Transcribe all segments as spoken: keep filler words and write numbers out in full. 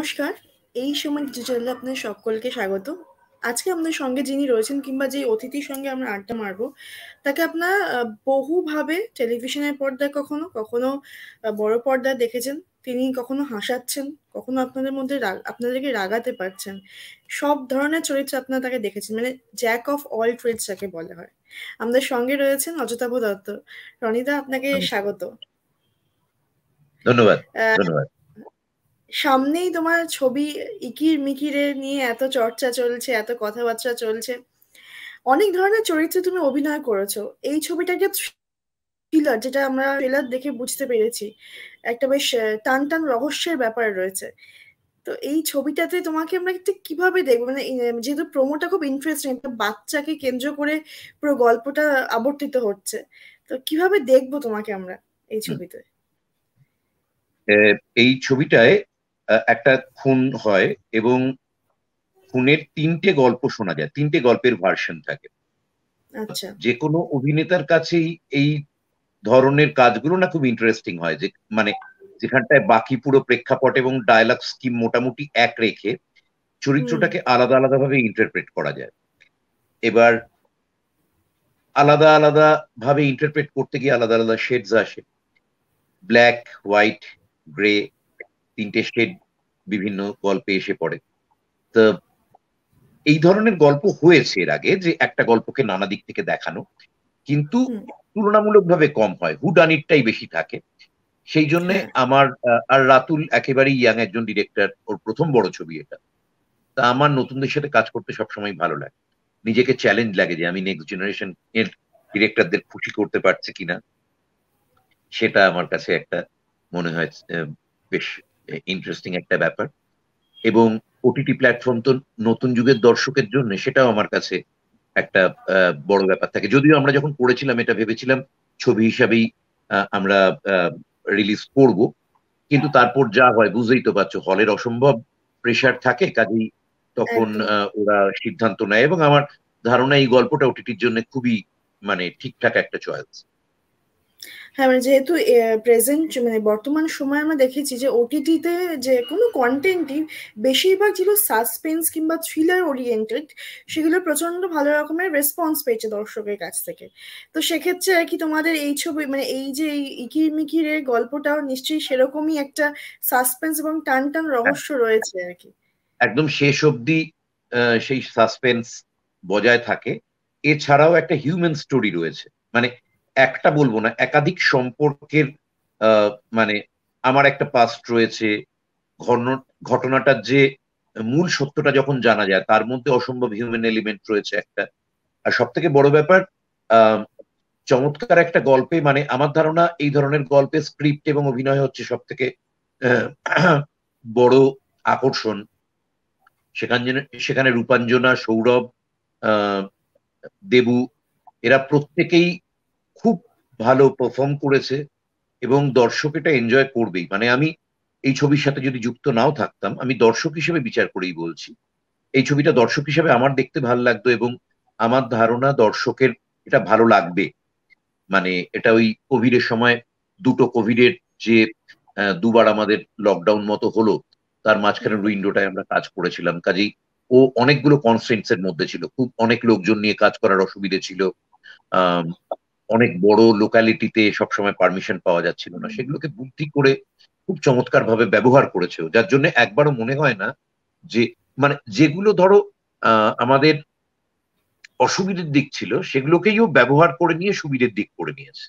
নমস্কার, এই সময় কিছু চ্যানেলে আপনাদের সকলকে স্বাগত। আজকে আমাদের সঙ্গে যিনি রয়েছেন কিংবা যে অতিথির সঙ্গে আমরা আড্ডা মারবো, তাকে আপনারা আহ, বহুভাবে টেলিভিশনের পর্দায় কখনো কখনো আহ, বড় পর্দায় দেখেছেন। তিনি কখনো হাসাচ্ছেন, কখনো আপনাদের মধ্যে রাগ আপনাদেরকে রাগাতে পারছেন। সব ধরনের চরিত্রে আপনারা তাকে দেখেছেন, মানে জ্যাক অফ অল ট্রেডস যাকে বলা হয়। আমাদের সঙ্গে রয়েছেন অজতাভ দত্ত। রনিদা, আপনাকে স্বাগত। ধন্যবাদ আহ, ধন্যবাদ সামনেই তোমার ছবি ইকির মিকিরে নিয়ে এত চর্চা চলছে, এত কথাবার্তা চলছে। অনেক ধরনের চরিত্রে তুমি অভিনয় করেছো। এই ছবিটাকে থ্রিলার, যেটা আমরা ট্রেলার দেখে বুঝতে পেরেছি, একটা বেশ আহ, টান টান রহস্যের ব্যাপার রয়েছে। তো এই ছবিটাতে তোমাকে আমরা ঠিক কিভাবে দেখবো, মানে আহ, যেহেতু প্রোমোটা খুব ইন্টারেস্টিং, একটা বাচ্চাকে কেন্দ্র করে পুরো গল্পটা আবর্তিত হচ্ছে, তো কিভাবে দেখবো তোমাকে আমরা এই হুম। ছবিতে? এ, এই ছবিটায় আহ, একটা খুন হয় এবং খুনের তিনটে গল্প শোনা যায়, তিনটে গল্পের ভার্সন থাকে। আচ্ছা। যে কোনো অভিনেতার কাছেই এই ধরনের কাজগুলো না খুব ইন্টারেস্টিং হয়, যে মানে যেখানটায় বাকি পুরো প্রেক্ষাপট এবং ডায়ালগ স্কিম মোটামুটি এক রেখে হুম। চরিত্রটাকে আলাদা আলাদা ভাবে ইন্টারপ্রেট করা যায়। এবার আলাদা আলাদা ভাবে ইন্টারপ্রেট করতে গিয়ে আলাদা আলাদা শেডস আসে, ব্ল্যাক, হোয়াইট, গ্রে, তিনটে শেড বিভিন্ন গল্পে এসে পড়ে। তো এই ধরনের গল্প হয়েছে এর আগে, যে একটা গল্পকে নানা দিক থেকে দেখানো, কিন্তু হুম। তুলনামূলকভাবে কম হয়, হুডানিটটাই বেশি থাকে। সেই জন্য হ্যাঁ। আমার আহ, আর রাতুল একেবারেই ইয়াং একজন ডিরেক্টর, ওর প্রথম বড় ছবি এটা। তা আমার নতুনদের সাথে কাজ করতে সবসময় ভালো লাগে, নিজেকে চ্যালেঞ্জ লাগে যে আমি নেক্সট জেনারেশন এর ডিরেক্টরদের খুশি করতে পারছি কিনা। সেটা আমার কাছে একটা মনে হয় আহ, বেশ ইন্টারেস্টিং একটা ব্যাপার। এবং ওটিটি প্ল্যাটফর্ম তো নতুন যুগের দর্শকের জন্য সেটাও আমার কাছে একটা আহ, বড় ব্যাপার থাকে। যদিও আমরা যখন করেছিলাম এটা ভেবেছিলাম ছবি হিসাবেই আহ, আমরা রিলিজ করব, কিন্তু তারপর যা হয় বুঝতেই তো পারছো, হলের অসম্ভব প্রেশার থাকে, কাজেই তখন একদম। আহ, ওরা সিদ্ধান্ত নেয়। এবং আমার ধারণা এই গল্পটা ওটিটির জন্য খুবই মানে ঠিকঠাক একটা চয়েস। হ্যাঁ, মানে যেহেতু প্রেজেন্ট মানে বর্তমান সময়ে আমরা দেখেছি যে ওটিটিতে যে কোনো কন্টেন্টই বেশিরভাগ ছিল সাসপেন্স কিংবা থ্রিলার ওরিয়েন্টেড, সেগুলো প্রচন্ড ভালো রকমের রেসপন্স পেয়েছে দর্শকের কাছ থেকে। তো সেক্ষেত্রে আর কি তোমাদের এই ছবি, মানে এই যে এই ইকির মিকিরের গল্পটাও নিশ্চয়ই সেরকমই একটা সাসপেন্স এবং টান টান রহস্য রয়েছে আর কি। একদম শেষ অবধি আহ, সেই সাসপেন্স বজায় থাকে। এছাড়াও একটা হিউম্যান স্টোরি রয়েছে, মানে একটা বলবো না, একাধিক সম্পর্কের আহ, মানে আমার একটা পাস্ট রয়েছে। ঘন- ঘটনাটার যে মূল সত্যটা যখন জানা যায়, তার মধ্যে অসম্ভব হিউম্যান এলিমেন্ট রয়েছে একটা। আর সব থেকে বড় ব্যাপার, আহ চমৎকার একটা গল্পে, মানে আমার ধারণা এই ধরনের গল্পে স্ক্রিপ্ট এবং অভিনয় হচ্ছে সব থেকে বড় আকর্ষণ। সেখানে সেখানে রূপাঞ্জনা, সৌরভ, আহ, দেবু, এরা প্রত্যেকেই খুব ভালো পারফর্ম করেছে এবং দর্শক এটা এনজয় করবেই। মানে আমি এই ছবির সাথে যদি যুক্ত নাও থাকতাম, আমি দর্শক হিসেবে বিচার করেই বলছি, এই ছবিটা দর্শক হিসেবে আমার দেখতে ভালো লাগতো এবং আমার ধারণা দর্শকের এটা ভালো লাগবে। মানে এটা ওই কোভিডের সময়, দুটো কোভিডের যে আহ, দুবার আমাদের লকডাউন মতো হলো, তার মাঝখানে উইন্ডোটায় আমরা কাজ করেছিলাম। কাজেই ও অনেকগুলো কনস্ট্রেন্টস এর মধ্যে ছিল, খুব অনেক লোকজন নিয়ে কাজ করার অসুবিধে ছিল। আহ অনেক বড় লোকালিটিতে সবসময় পারমিশন পাওয়া যাচ্ছিল না, সেগুলোকে বুদ্ধি করে খুব চমৎকার ভাবে ব্যবহার করেছে ও। যার জন্য একবারও মনে হয় না যে, মানে যেগুলো ধরো আহ আমাদের অসুবিধের দিক ছিল, সেগুলোকেই ও ব্যবহার করে নিয়ে সুবিধের দিক করে নিয়েছে।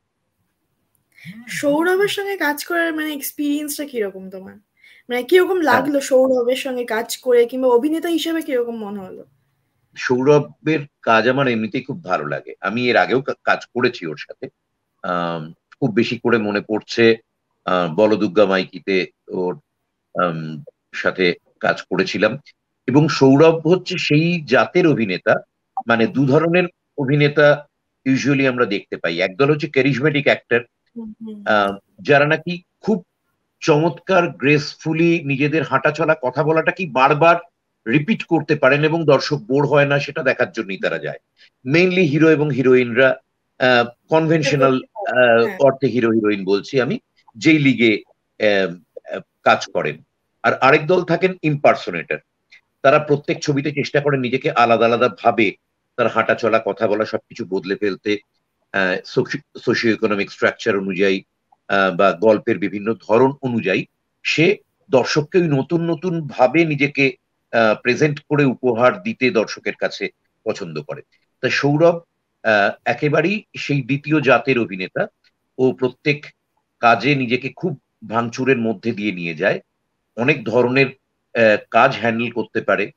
সৌরভের সঙ্গে কাজ করার মানে এক্সপিরিয়েন্সটা কিরকম তোমার? মানে কিরকম হ্যাঁ, লাগলো সৌরভের সঙ্গে কাজ করে, কিংবা অভিনেতা হিসেবে কিরকম মনে হলো? সৌরভের কাজ আমার এমনিতেই খুব ভালো লাগে, আমি এর আগেও কা- কাজ করেছি ওর সাথে। আম, খুব বেশি করে মনে পড়ছে আহ, বলদুর্গা মাইকিতে ওর আম, সাথে কাজ করেছিলাম। এবং সৌরভ হচ্ছে সেই জাতের অভিনেতা, মানে দু ধরনের অভিনেতা ইউজুয়ালি আমরা দেখতে পাই। একদল হচ্ছে ক্যারিজমেটিক অ্যাক্টর, হুম, হুম। যারা নাকি খুব চমৎকার গ্রেসফুলি নিজেদের হাঁটা চলা কথা বলাটা কি বারবার রিপিট করতে পারেন এবং দর্শক বোর হয় না, সেটা দেখার জন্যই তারা যায়। মেইনলি হিরো এবং হিরোইনরা এটা কনভেনশনাল করতে পারে। হ্যাঁ। অর্থে হিরো হিরোইন বলছি আমি, যেই লিগে কাজ করেন। আর আরেক দল থাকেন ইম্পার্সোনেটর। তারা প্রত্যেক ছবিতে চেষ্টা করে নিজেকে আলাদা আলাদা ভাবে তার হাঁটা চলা কথা বলা সবকিছু বদলে ফেলতে, সোশিও ইকোনমিক স্ট্রাকচার অনুযায়ী বা গল্পের বিভিন্ন ধরন অনুযায়ী সে দর্শককে ওই নতুন নতুন ভাবে নিজেকে প্রেজেন্ট করে উপহার দিতে দর্শকের কাছে পছন্দ করে। তা সৌরভ একেবারেই সেই দ্বিতীয় জাতের অভিনেতা। ও প্রত্যেক কাজে নিজেকে খুব ভাঙচুরের মধ্যে দিয়ে নিয়ে যায়, অনেক ধরনের কাজ হ্যান্ডেল করতে পারে,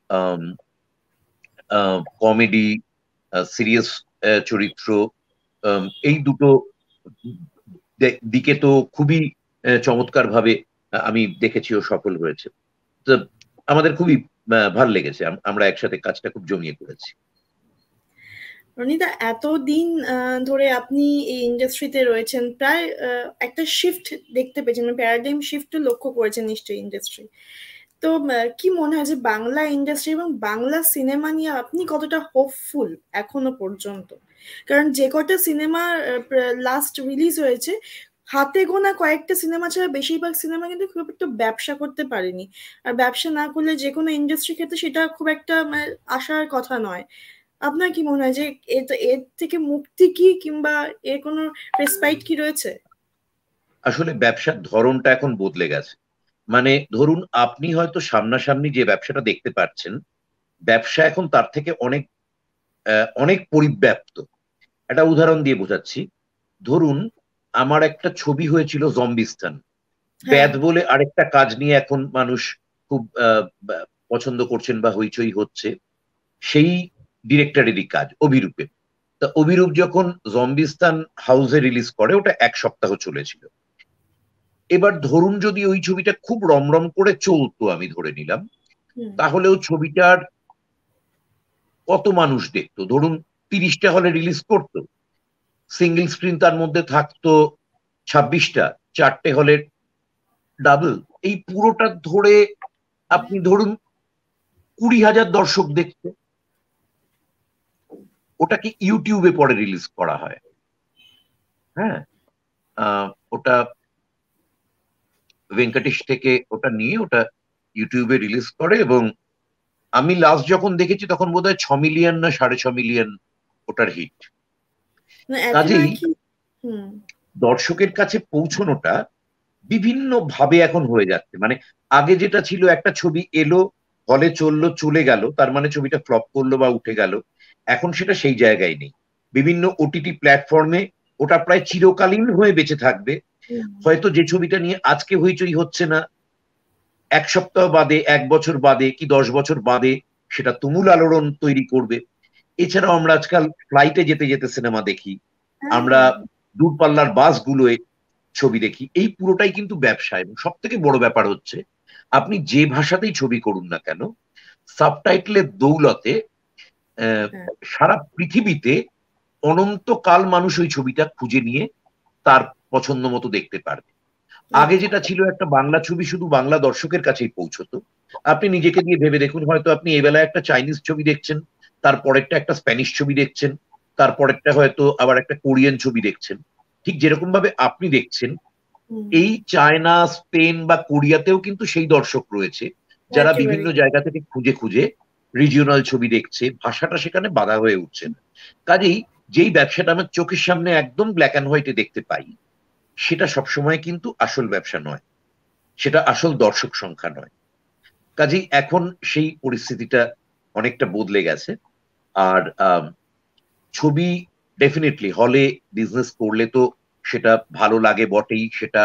কমেডি, সিরিয়াস চরিত্র, এই দুটো দিকে তো খুবই চমৎকার ভাবে আমি দেখেছি ও সফল হয়েছে। তো আমাদের খুবই ভালো লেগেছে, আমরা একসাথে কাজটা খুব জমিয়ে করেছি। রনিদা, এতদিন ধরে আপনি এই ইন্ডাস্ট্রিতে রয়েছেন, প্রায় একটা শিফট দেখতে পেয়েছেন, মানে প্যারাডাইম শিফট লক্ষ্য করেছেন নিশ্চয়ই ইন্ডাস্ট্রি। তো কি মনে হয় যে বাংলা ইন্ডাস্ট্রি এবং বাংলা সিনেমা নিয়ে আপনি কতটা হোপফুল এখনো পর্যন্ত? কারণ যে কটা সিনেমা লাস্ট রিলিজ হয়েছে, হাতে গোনা কয়েকটা সিনেমা ছাড়া বেশিরভাগ সিনেমা কিন্তু খুব একটা ব্যবসা করতে পারেনি। আর ব্যবসা না করলে যে কোনো ইন্ডাস্ট্রি ক্ষেত্রে সেটা খুব একটা মানে আসার কথা নয়। আপনার কি মনে হয় যে এর থেকে মুক্তি কি, কিংবা এর কোনো রেসপাইট কি রয়েছে? আসলে ব্যবসার ধরনটা এখন বদলে গেছে। মানে ধরুন আপনি হয়তো সামনাসামনি যে ব্যবসাটা দেখতে পাচ্ছেন, ব্যবসা এখন তার থেকে অনেক অনেক পরিব্যাপ্ত। একটা উদাহরণ দিয়ে বোঝাচ্ছি। ধরুন আমার একটা ছবি হয়েছিল জম্বিস্তান, ব্যাদ বলে আরেকটা কাজ নিয়ে এখন মানুষ খুব পছন্দ করছেন বা হইচই হচ্ছে, সেই ডিরেক্টরেরই কাজ অভিরূপের। তা অভিরূপ যখন জম্বিস্তান হাউসে রিলিজ করে, ওটা এক সপ্তাহ চলেছিল। এবার ধরুন যদি ওই ছবিটা খুব রমরম করে চলতো, আমি ধরে নিলাম, তাহলেও ছবিটার কত মানুষ দেখতো? ধরুন তিরিশটা হলে রিলিজ করতো, সিঙ্গেল স্ক্রিন তার মধ্যে থাকতো ছাব্বিশটা, চারটে হলের ডাবল, এই পুরোটা ধরে আপনি ধরুন কুড়ি হাজার দর্শক দেখতে। ওটাকে ইউটিউবে পরে রিলিজ করা হয়। হ্যাঁ, ওটা ভেঙ্কটেশ থেকে ওটা নিয়ে ওটা ইউটিউবে রিলিজ করে, এবং আমি লাস্ট যখন দেখেছি তখন বোধহয় ছ মিলিয়ন না সাড়ে ছ মিলিয়ন ওটার হিট। কাজেই দর্শকের কাছে পৌঁছানোটা বিভিন্ন ভাবে এখন হয়ে যাচ্ছে। মানে আগে যেটা ছিল, একটা ছবি এলো, হলে চললো, চলে গেল, তার মানে ছবিটা ফ্লপ করলো বা উঠে গেল। এখন সেটা সেই জায়গায় নেই। বিভিন্ন ওটিটি প্ল্যাটফর্মে ওটা প্রায় চিরকালীন হয়ে বেঁচে থাকবে। হয়তো যে ছবিটা নিয়ে আজকে হইচই হচ্ছে না, এক সপ্তাহ বাদে, এক বছর বাদে, কি দশ বছর বাদে সেটা তুমুল আলোড়ন তৈরি করবে। এছাড়াও আমরা আজকাল ফ্লাইটে যেতে যেতে সিনেমা দেখি, আমরা দূরপাল্লার বাসগুলোয় ছবি দেখি। এই পুরোটাই কিন্তু ব্যবসা। এবং সব থেকে বড় ব্যাপার হচ্ছে, আপনি যে ভাষাতেই ছবি করুন না কেন, সাবটাইটেলের দৌলতে সারা পৃথিবীতে অনন্তকাল মানুষ ওই ছবিটা খুঁজে নিয়ে তার পছন্দ মতো দেখতে পারবে। আগে যেটা ছিল, একটা বাংলা ছবি শুধু বাংলা দর্শকের কাছেই পৌঁছতো। আপনি নিজেকে দিয়ে ভেবে দেখুন, হয়তো আপনি এই বেলায় একটা চাইনিজ ছবি দেখছেন, তারপরেরটা একটা স্প্যানিশ ছবি দেখছেন, তারপরেরটা হয়তো আবার একটা কোরিয়ান ছবি দেখছেন। ঠিক যেরকম ভাবে আপনি দেখছেন, এই চায়না, স্পেন বা কোরিয়াতেও কিন্তু সেই দর্শক রয়েছে যারা বিভিন্ন জায়গা থেকে খুঁজে খুঁজে রিজিওনাল ছবি দেখছে। ভাষাটা সেখানে বাধা হয়ে উঠছে না। কাজেই যেই ব্যবসাটা আমার চোখের সামনে একদম ব্ল্যাক অ্যান্ড হোয়াইটে দেখতে পাই, সেটা সবসময় কিন্তু আসল ব্যবসা নয়, সেটা আসল দর্শক সংখ্যা নয়। কাজেই এখন সেই পরিস্থিতিটা অনেকটা বদলে গেছে। আর ছবি ডেফিনেটলি হলে বিজনেস করলে তো সেটা ভালো লাগে বটেই। সেটা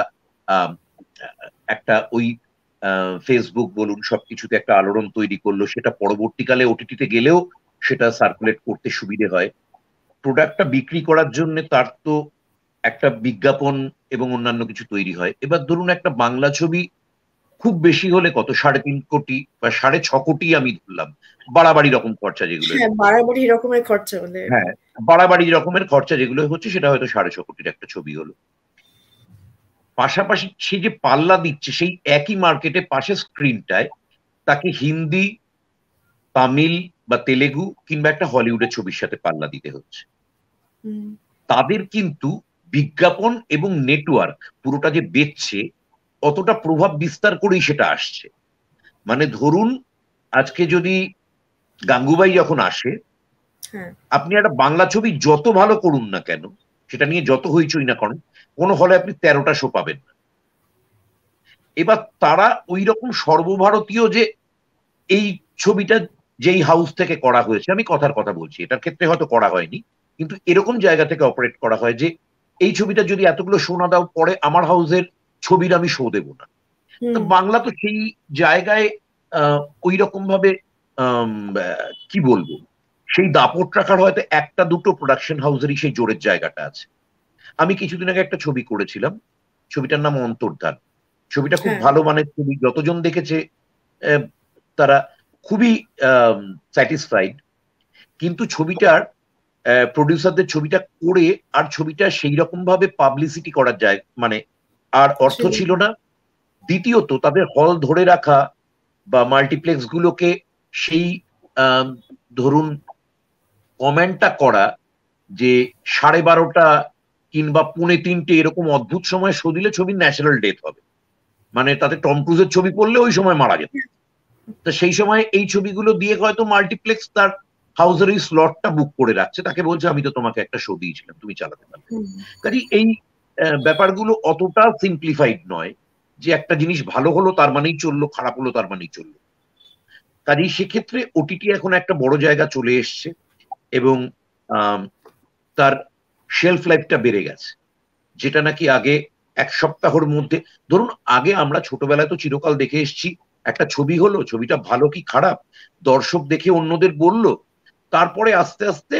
একটা ওই ফেসবুক বলুন সবকিছুতে একটা আলোড়ন তৈরি করলো, সেটা পরবর্তীকালে ওটিটিতে গেলেও সেটা সার্কুলেট করতে সুবিধে হয়। প্রোডাক্টটা বিক্রি করার জন্য তার তো একটা বিজ্ঞাপন এবং অন্যান্য কিছু তৈরি হয়। এবার ধরুন একটা বাংলা ছবি খুব বেশি হলে কত, সাড়ে তিন কোটি বা সাড়ে ছ কোটি আমি ধরলাম, বাড়াবাড়ি রকম খরচা যেগুলো, বাড়াবাড়ি রকমের খরচা হলে, হ্যাঁ বাড়াবাড়ি রকমের খরচা যেগুলো হচ্ছে, সেটা হয়তো সাড়ে ছ কোটির একটা ছবি হলো। পাশাপাশি সে যে পাল্লা দিচ্ছে, সেই একই মার্কেটে পাশে স্ক্রিনটায় তাকে হিন্দি, তামিল বা তেলেগু কিংবা একটা হলিউডের ছবির সাথে পাল্লা দিতে হচ্ছে। তাদের কিন্তু বিজ্ঞাপন এবং নেটওয়ার্ক পুরোটা যে বেচছে, অতটা প্রভাব বিস্তার করেই সেটা আসছে। মানে ধরুন আজকে যদি গাঙ্গুবাই যখন আসে, হ্যাঁ আপনি একটা বাংলা ছবি যত ভালো করুন না কেন, সেটা নিয়ে যত হইচই না করেন, কোনো হলে আপনি তেরোটা শো পাবেন না। এবার তারা ওই রকম সর্বভারতীয় যে এই ছবিটা যেই হাউস থেকে করা হয়েছে, আমি কথার কথা বলছি, এটার ক্ষেত্রে হয়তো করা হয়নি, কিন্তু এরকম জায়গা থেকে অপারেট করা হয় যে এই ছবিটা যদি এতগুলো শো না দাও, পরে আমার হাউসের ছবির আমি শো দেবো না। তো হুম বাংলা তো সেই জায়গায় আহ ওই রকম ভাবে আম, আহ, কি বলবো, সেই দাপট রাখার হয়তো একটা দুটো প্রোডাকশন হাউসেরই সেই জোরের জায়গাটা আছে। আমি কিছুদিন আগে একটা ছবি করেছিলাম, ছবিটার নাম অন্তর্ধান। ছবিটা খুব হ্যাঁ ভালো মানের ছবি, যতজন দেখেছে আহ, তারা খুবই স্যাটিসফাইড। কিন্তু ছবিটার প্রডিউসারদের ছবিটা করে আর ছবিটা সেই রকম ভাবে পাবলিসিটি করার যায় মানে আর অর্থ সেই ছিল না। দ্বিতীয়ত তাদের হল ধরে রাখা বা মাল্টিপ্লেক্স গুলোকে সেই আম, ধরুন কমেন্টটা করা যে সাড়ে বারোটা কিংবা পৌনে তিনটে এরকম অদ্ভুত সময় শো দিলে ছবির ন্যাচারাল ডেথ হবে, মানে তাতে টম ক্রুজের ছবি পড়লে ওই সময় মারা যেত। তো সেই সময় এই ছবিগুলো দিয়ে হয়তো মাল্টিপ্লেক্স তার হাউসের এই স্লটটা বুক করে রাখছে, তাকে বলছে আমি তো তোমাকে একটা শো দিয়েছিলাম, তুমি চালাতে পারবে। হুম কাজে এই আহ, ব্যাপারগুলো অতটা সিম্পলিফাইড নয় যে একটা জিনিস ভালো হলো তার মানেই চললো, খারাপ হলো তার মানেই চললো। কাজেই সেক্ষেত্রে ওটিটি এখন একটা বড় জায়গা চলে এসছে এবং আম, তার শেলফ লাইফটা বেড়ে গেছে। যেটা নাকি আগে এক সপ্তাহের মধ্যে, ধরুন আগে আমরা ছোটবেলায় তো চিরকাল দেখে এসেছি, একটা ছবি হলো, ছবিটা ভালো কি খারাপ দর্শক দেখে অন্যদের বলল, তারপরে আস্তে আস্তে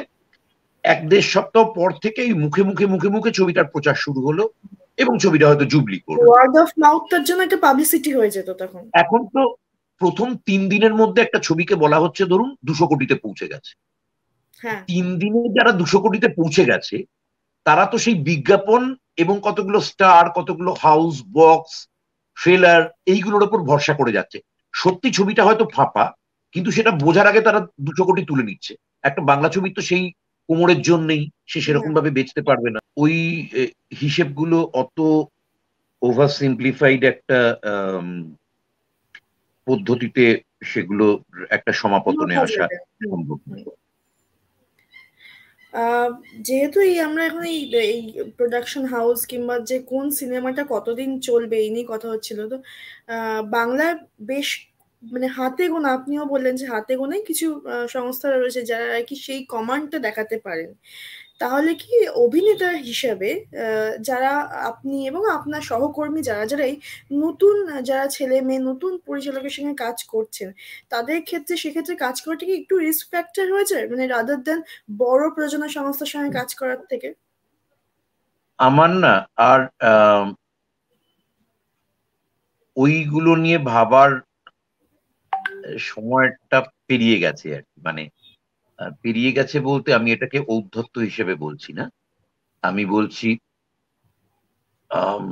এক দেড় সপ্তাহ পর থেকেই মুখে মুখে মুখে মুখে ছবিটার প্রচার শুরু হলো এবং ছবিটা হয়তো জুবলি করলো। ওয়ার্ড অফ মাউথটার জন্য একটা পাবলিসিটি হয়ে যেত তখন। এখন তো প্রথম তিন দিনের মধ্যে একটা ছবিকে বলা হচ্ছে ধরুন দুশো কোটিতে পৌঁছে গেছে। হ্যাঁ তিন দিনে যারা দুশো কোটিতে পৌঁছে গেছে তারা তো সেই বিজ্ঞাপন এবং কতগুলো স্টার, কতগুলো হাউস, বক্স, ট্রেলার, এইগুলোর উপর ভরসা করে যাচ্ছে। সত্যি ছবিটা হয়তো ফাঁপা, কিন্তু সেটা বোঝার আগে তারা দুশো কোটি তুলে নিচ্ছে। একটা বাংলা ছবি তো সেই কোমরের জন্যই, সে সেরকম হ্যাঁ ভাবে বেচতে পারবে না। ওই এ, হিসেবগুলো অত ওভার সিম্পলিফাইড একটা আম, পদ্ধতিতে সেগুলো একটা সমাপতনে মাথা আসা যাবে। হুম সম্ভব হুম। নয়। আহ, যেহেতু এই আমরা এখন এই এই প্রোডাকশন হাউস কিংবা যে কোন সিনেমাটা কতদিন চলবে এই নিয়ে কথা হচ্ছিল, তো আহ, বাংলায় বেশ মানে হাতে গোনা, আপনিও বললেন যে হাতে গোনাই কিছু আহ, সংস্থা রয়েছে যারা আর কি সেই কমান্ডটা দেখাতে পারেন। তাহলে কি অভিনেতা হিসেবে আহ, যারা আপনি এবং আপনার সহকর্মী যারা যারা এই নতুন যারা ছেলে মেয়ে নতুন পরিচালকের সঙ্গে কাজ করছেন, তাদের ক্ষেত্রে সেক্ষেত্রে কাজ করাটা কি একটু রিস্ক ফ্যাক্টর হয়ে যায়, মানে রাদার দেন বড় প্রযোজনা সংস্থার সঙ্গে কাজ করার থেকে? আমার না আর আম, ওইগুলো নিয়ে ভাবার সময়টা পেরিয়ে গেছে আর কি। মানে আহ, পেরিয়ে গেছে বলতে আমি এটাকে ঔদ্ধত্য হিসেবে বলছি না, আমি বলছি আম,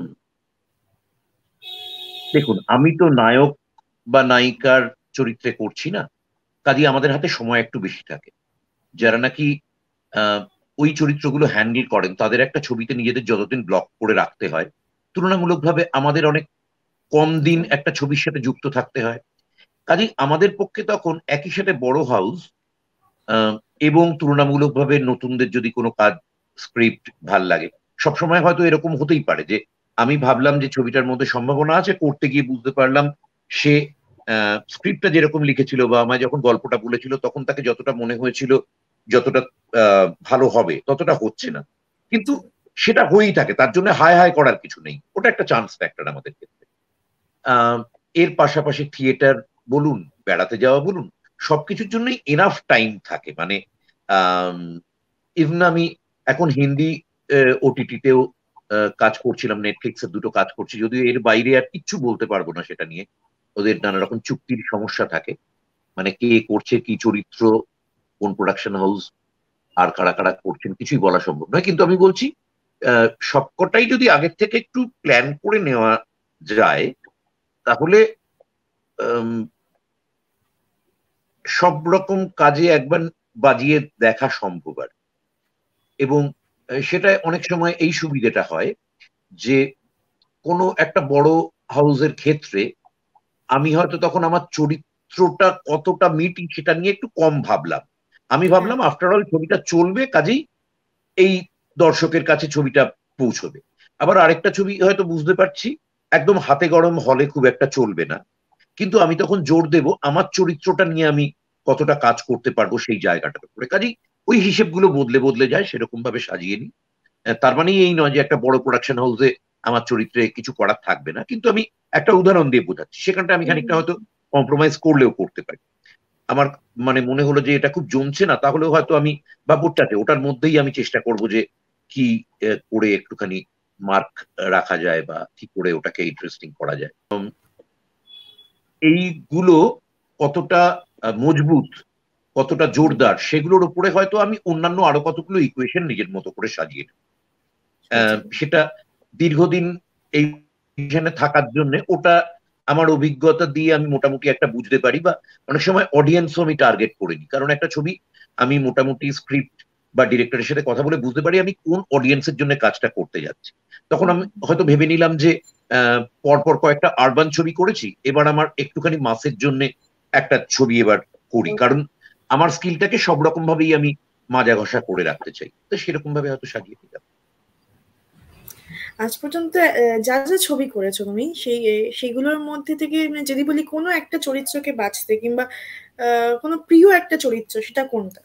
দেখুন আমি তো নায়ক বা নায়িকার চরিত্রে করছি না, কাজে আমাদের হাতে সময় একটু বেশি থাকে। যারা নাকি আহ, ওই চরিত্রগুলো হ্যান্ডেল করেন তাদের একটা ছবিতে নিজেদের যতদিন ব্লক করে রাখতে হয়, তুলনামূলকভাবে আমাদের অনেক কম দিন একটা ছবির সাথে যুক্ত থাকতে হয়। কাজে আমাদের পক্ষে তখন একই সাথে বড় হাউস এবং তুলনামূলকভাবে নতুনদের যদি কোনো কাজ, স্ক্রিপ্ট ভাল লাগে, সবসময় হয়তো এরকম হতেই পারে যে আমি ভাবলাম যে ছবিটার মধ্যে সম্ভাবনা আছে, করতে গিয়ে বুঝতে পারলাম সে স্ক্রিপ্টটা যেরকম লিখেছিল বা আমায় যখন গল্পটা বলেছিল তখন তাকে যতটা মনে হয়েছিল যতটা আহ, ভালো হবে ততটা হচ্ছে না। কিন্তু আচ্ছা। সেটা হয়েই থাকে, তার জন্য হায় হায় করার কিছু নেই, ওটা একটা চান্স ফ্যাক্টর আমাদের ক্ষেত্রে। আহ, এর পাশাপাশি থিয়েটার বলুন, বেড়াতে যাওয়া বলুন, সবকিছুর জন্যই এনাফ টাইম থাকে। মানে ইভেন আমি এখন হিন্দি ওটিটিতেও কাজ করছিলাম, নেটফ্লিক্সের দুটো কাজ করছি, যদিও এর বাইরে আর কিচ্ছু বলতে পারবো না সেটা নিয়ে, ওদের নানা রকম চুক্তির সমস্যা থাকে। মানে কে করছে কি চরিত্র, কোন প্রোডাকশন হাউস আর কারা কারা করছেন কিছুই বলা সম্ভব নয়। কিন্তু আমি বলছি আহ, সবকটাই যদি আগের থেকে একটু প্ল্যান করে নেওয়া যায় তাহলে আম, সব রকম কাজে একবার বাজিয়ে দেখা সম্ভব আর। এবং আহ, সেটা অনেক সময় এই সুবিধাটা হয় যে কোনো একটা বড় হাউসের ক্ষেত্রে আমি হয়তো তখন আমার চরিত্রটা কতটা মিটি সেটা নিয়ে একটু কম ভাবলাম। আমি হ্যাঁ। ভাবলাম আফটার অল ছবিটা চলবে, কাজেই এই দর্শকের কাছে ছবিটা পৌঁছবে। আবার আরেকটা ছবি হয়তো বুঝতে পারছি একদম হাতে গরম হলে খুব একটা চলবে না, কিন্তু আমি তখন জোর দেব আমার চরিত্রটা নিয়ে আমি কতটা কাজ করতে পারবো সেই জায়গাটার উপরে। কাজেই ওই হিসেবগুলো বদলে বদলে যায়, সেরকম ভাবে সাজিয়ে নিই। আহ, তার মানে এই নয় যে একটা বড় প্রোডাকশন হাউসে আমার চরিত্রে কিছু করার থাকবে না, কিন্তু আমি একটা উদাহরণ দিয়ে বোঝাচ্ছি, সেখানটা আমি খানিকটা হয়তো কম্প্রোমাইজ করলেও করতে পারি। আমার মানে মনে হলো যে এটা খুব জমছে না, তাহলেও হয়তো আমি বা বুটটাতে ওটার মধ্যেই আমি চেষ্টা করব যে কি আহ, করে একটুখানি মার্ক রাখা যায় বা কি করে ওটাকে ইন্টারেস্টিং করা যায়। উম, এইগুলো কতটা আহ, মজবুত, কতটা জোরদার, সেগুলোর উপরে হয়তো আমি অন্যান্য আরো কতগুলো ইকুয়েশন নিজের মতো করে সাজিয়ে নেব। আহ, সেটাই। সেটা দীর্ঘদিন এই পজিশনে থাকার জন্য ওটা আমার অভিজ্ঞতা দিয়ে আমি মোটামুটি একটা বুঝতে পারি, বা অনেক সময় অডিয়েন্সও আমি টার্গেট করে নিই, কারণ একটা ছবি আমি মোটামুটি স্ক্রিপ্ট বা ডিরেক্টরের সাথে কথা বলে বুঝতে পারি আমি কোন অডিয়েন্সের জন্য কাজটা করতে যাচ্ছি। তখন আমি হয়তো ভেবে নিলাম যে আহ, পরপর কয়েকটা আরবান ছবি করেছি, এবার আমার একটুখানি মাসের জন্য একটা ছবি এবার করি, কারণ আমার স্কিলটাকে সব রকম ভাবেই আমি মাজা ঘষা করে রাখতে চাই, তো সেরকম ভাবে হয়তো সাজিয়ে নিলাম। আজ পর্যন্ত আহ, যা যা ছবি করেছো তুমি সেই আহ, সেগুলোর মধ্যে থেকে মানে যদি বলি কোনো একটা চরিত্রকে বাছতে কিংবা আহ, কোনো প্রিয় একটা চরিত্র, সেটা কোনটা?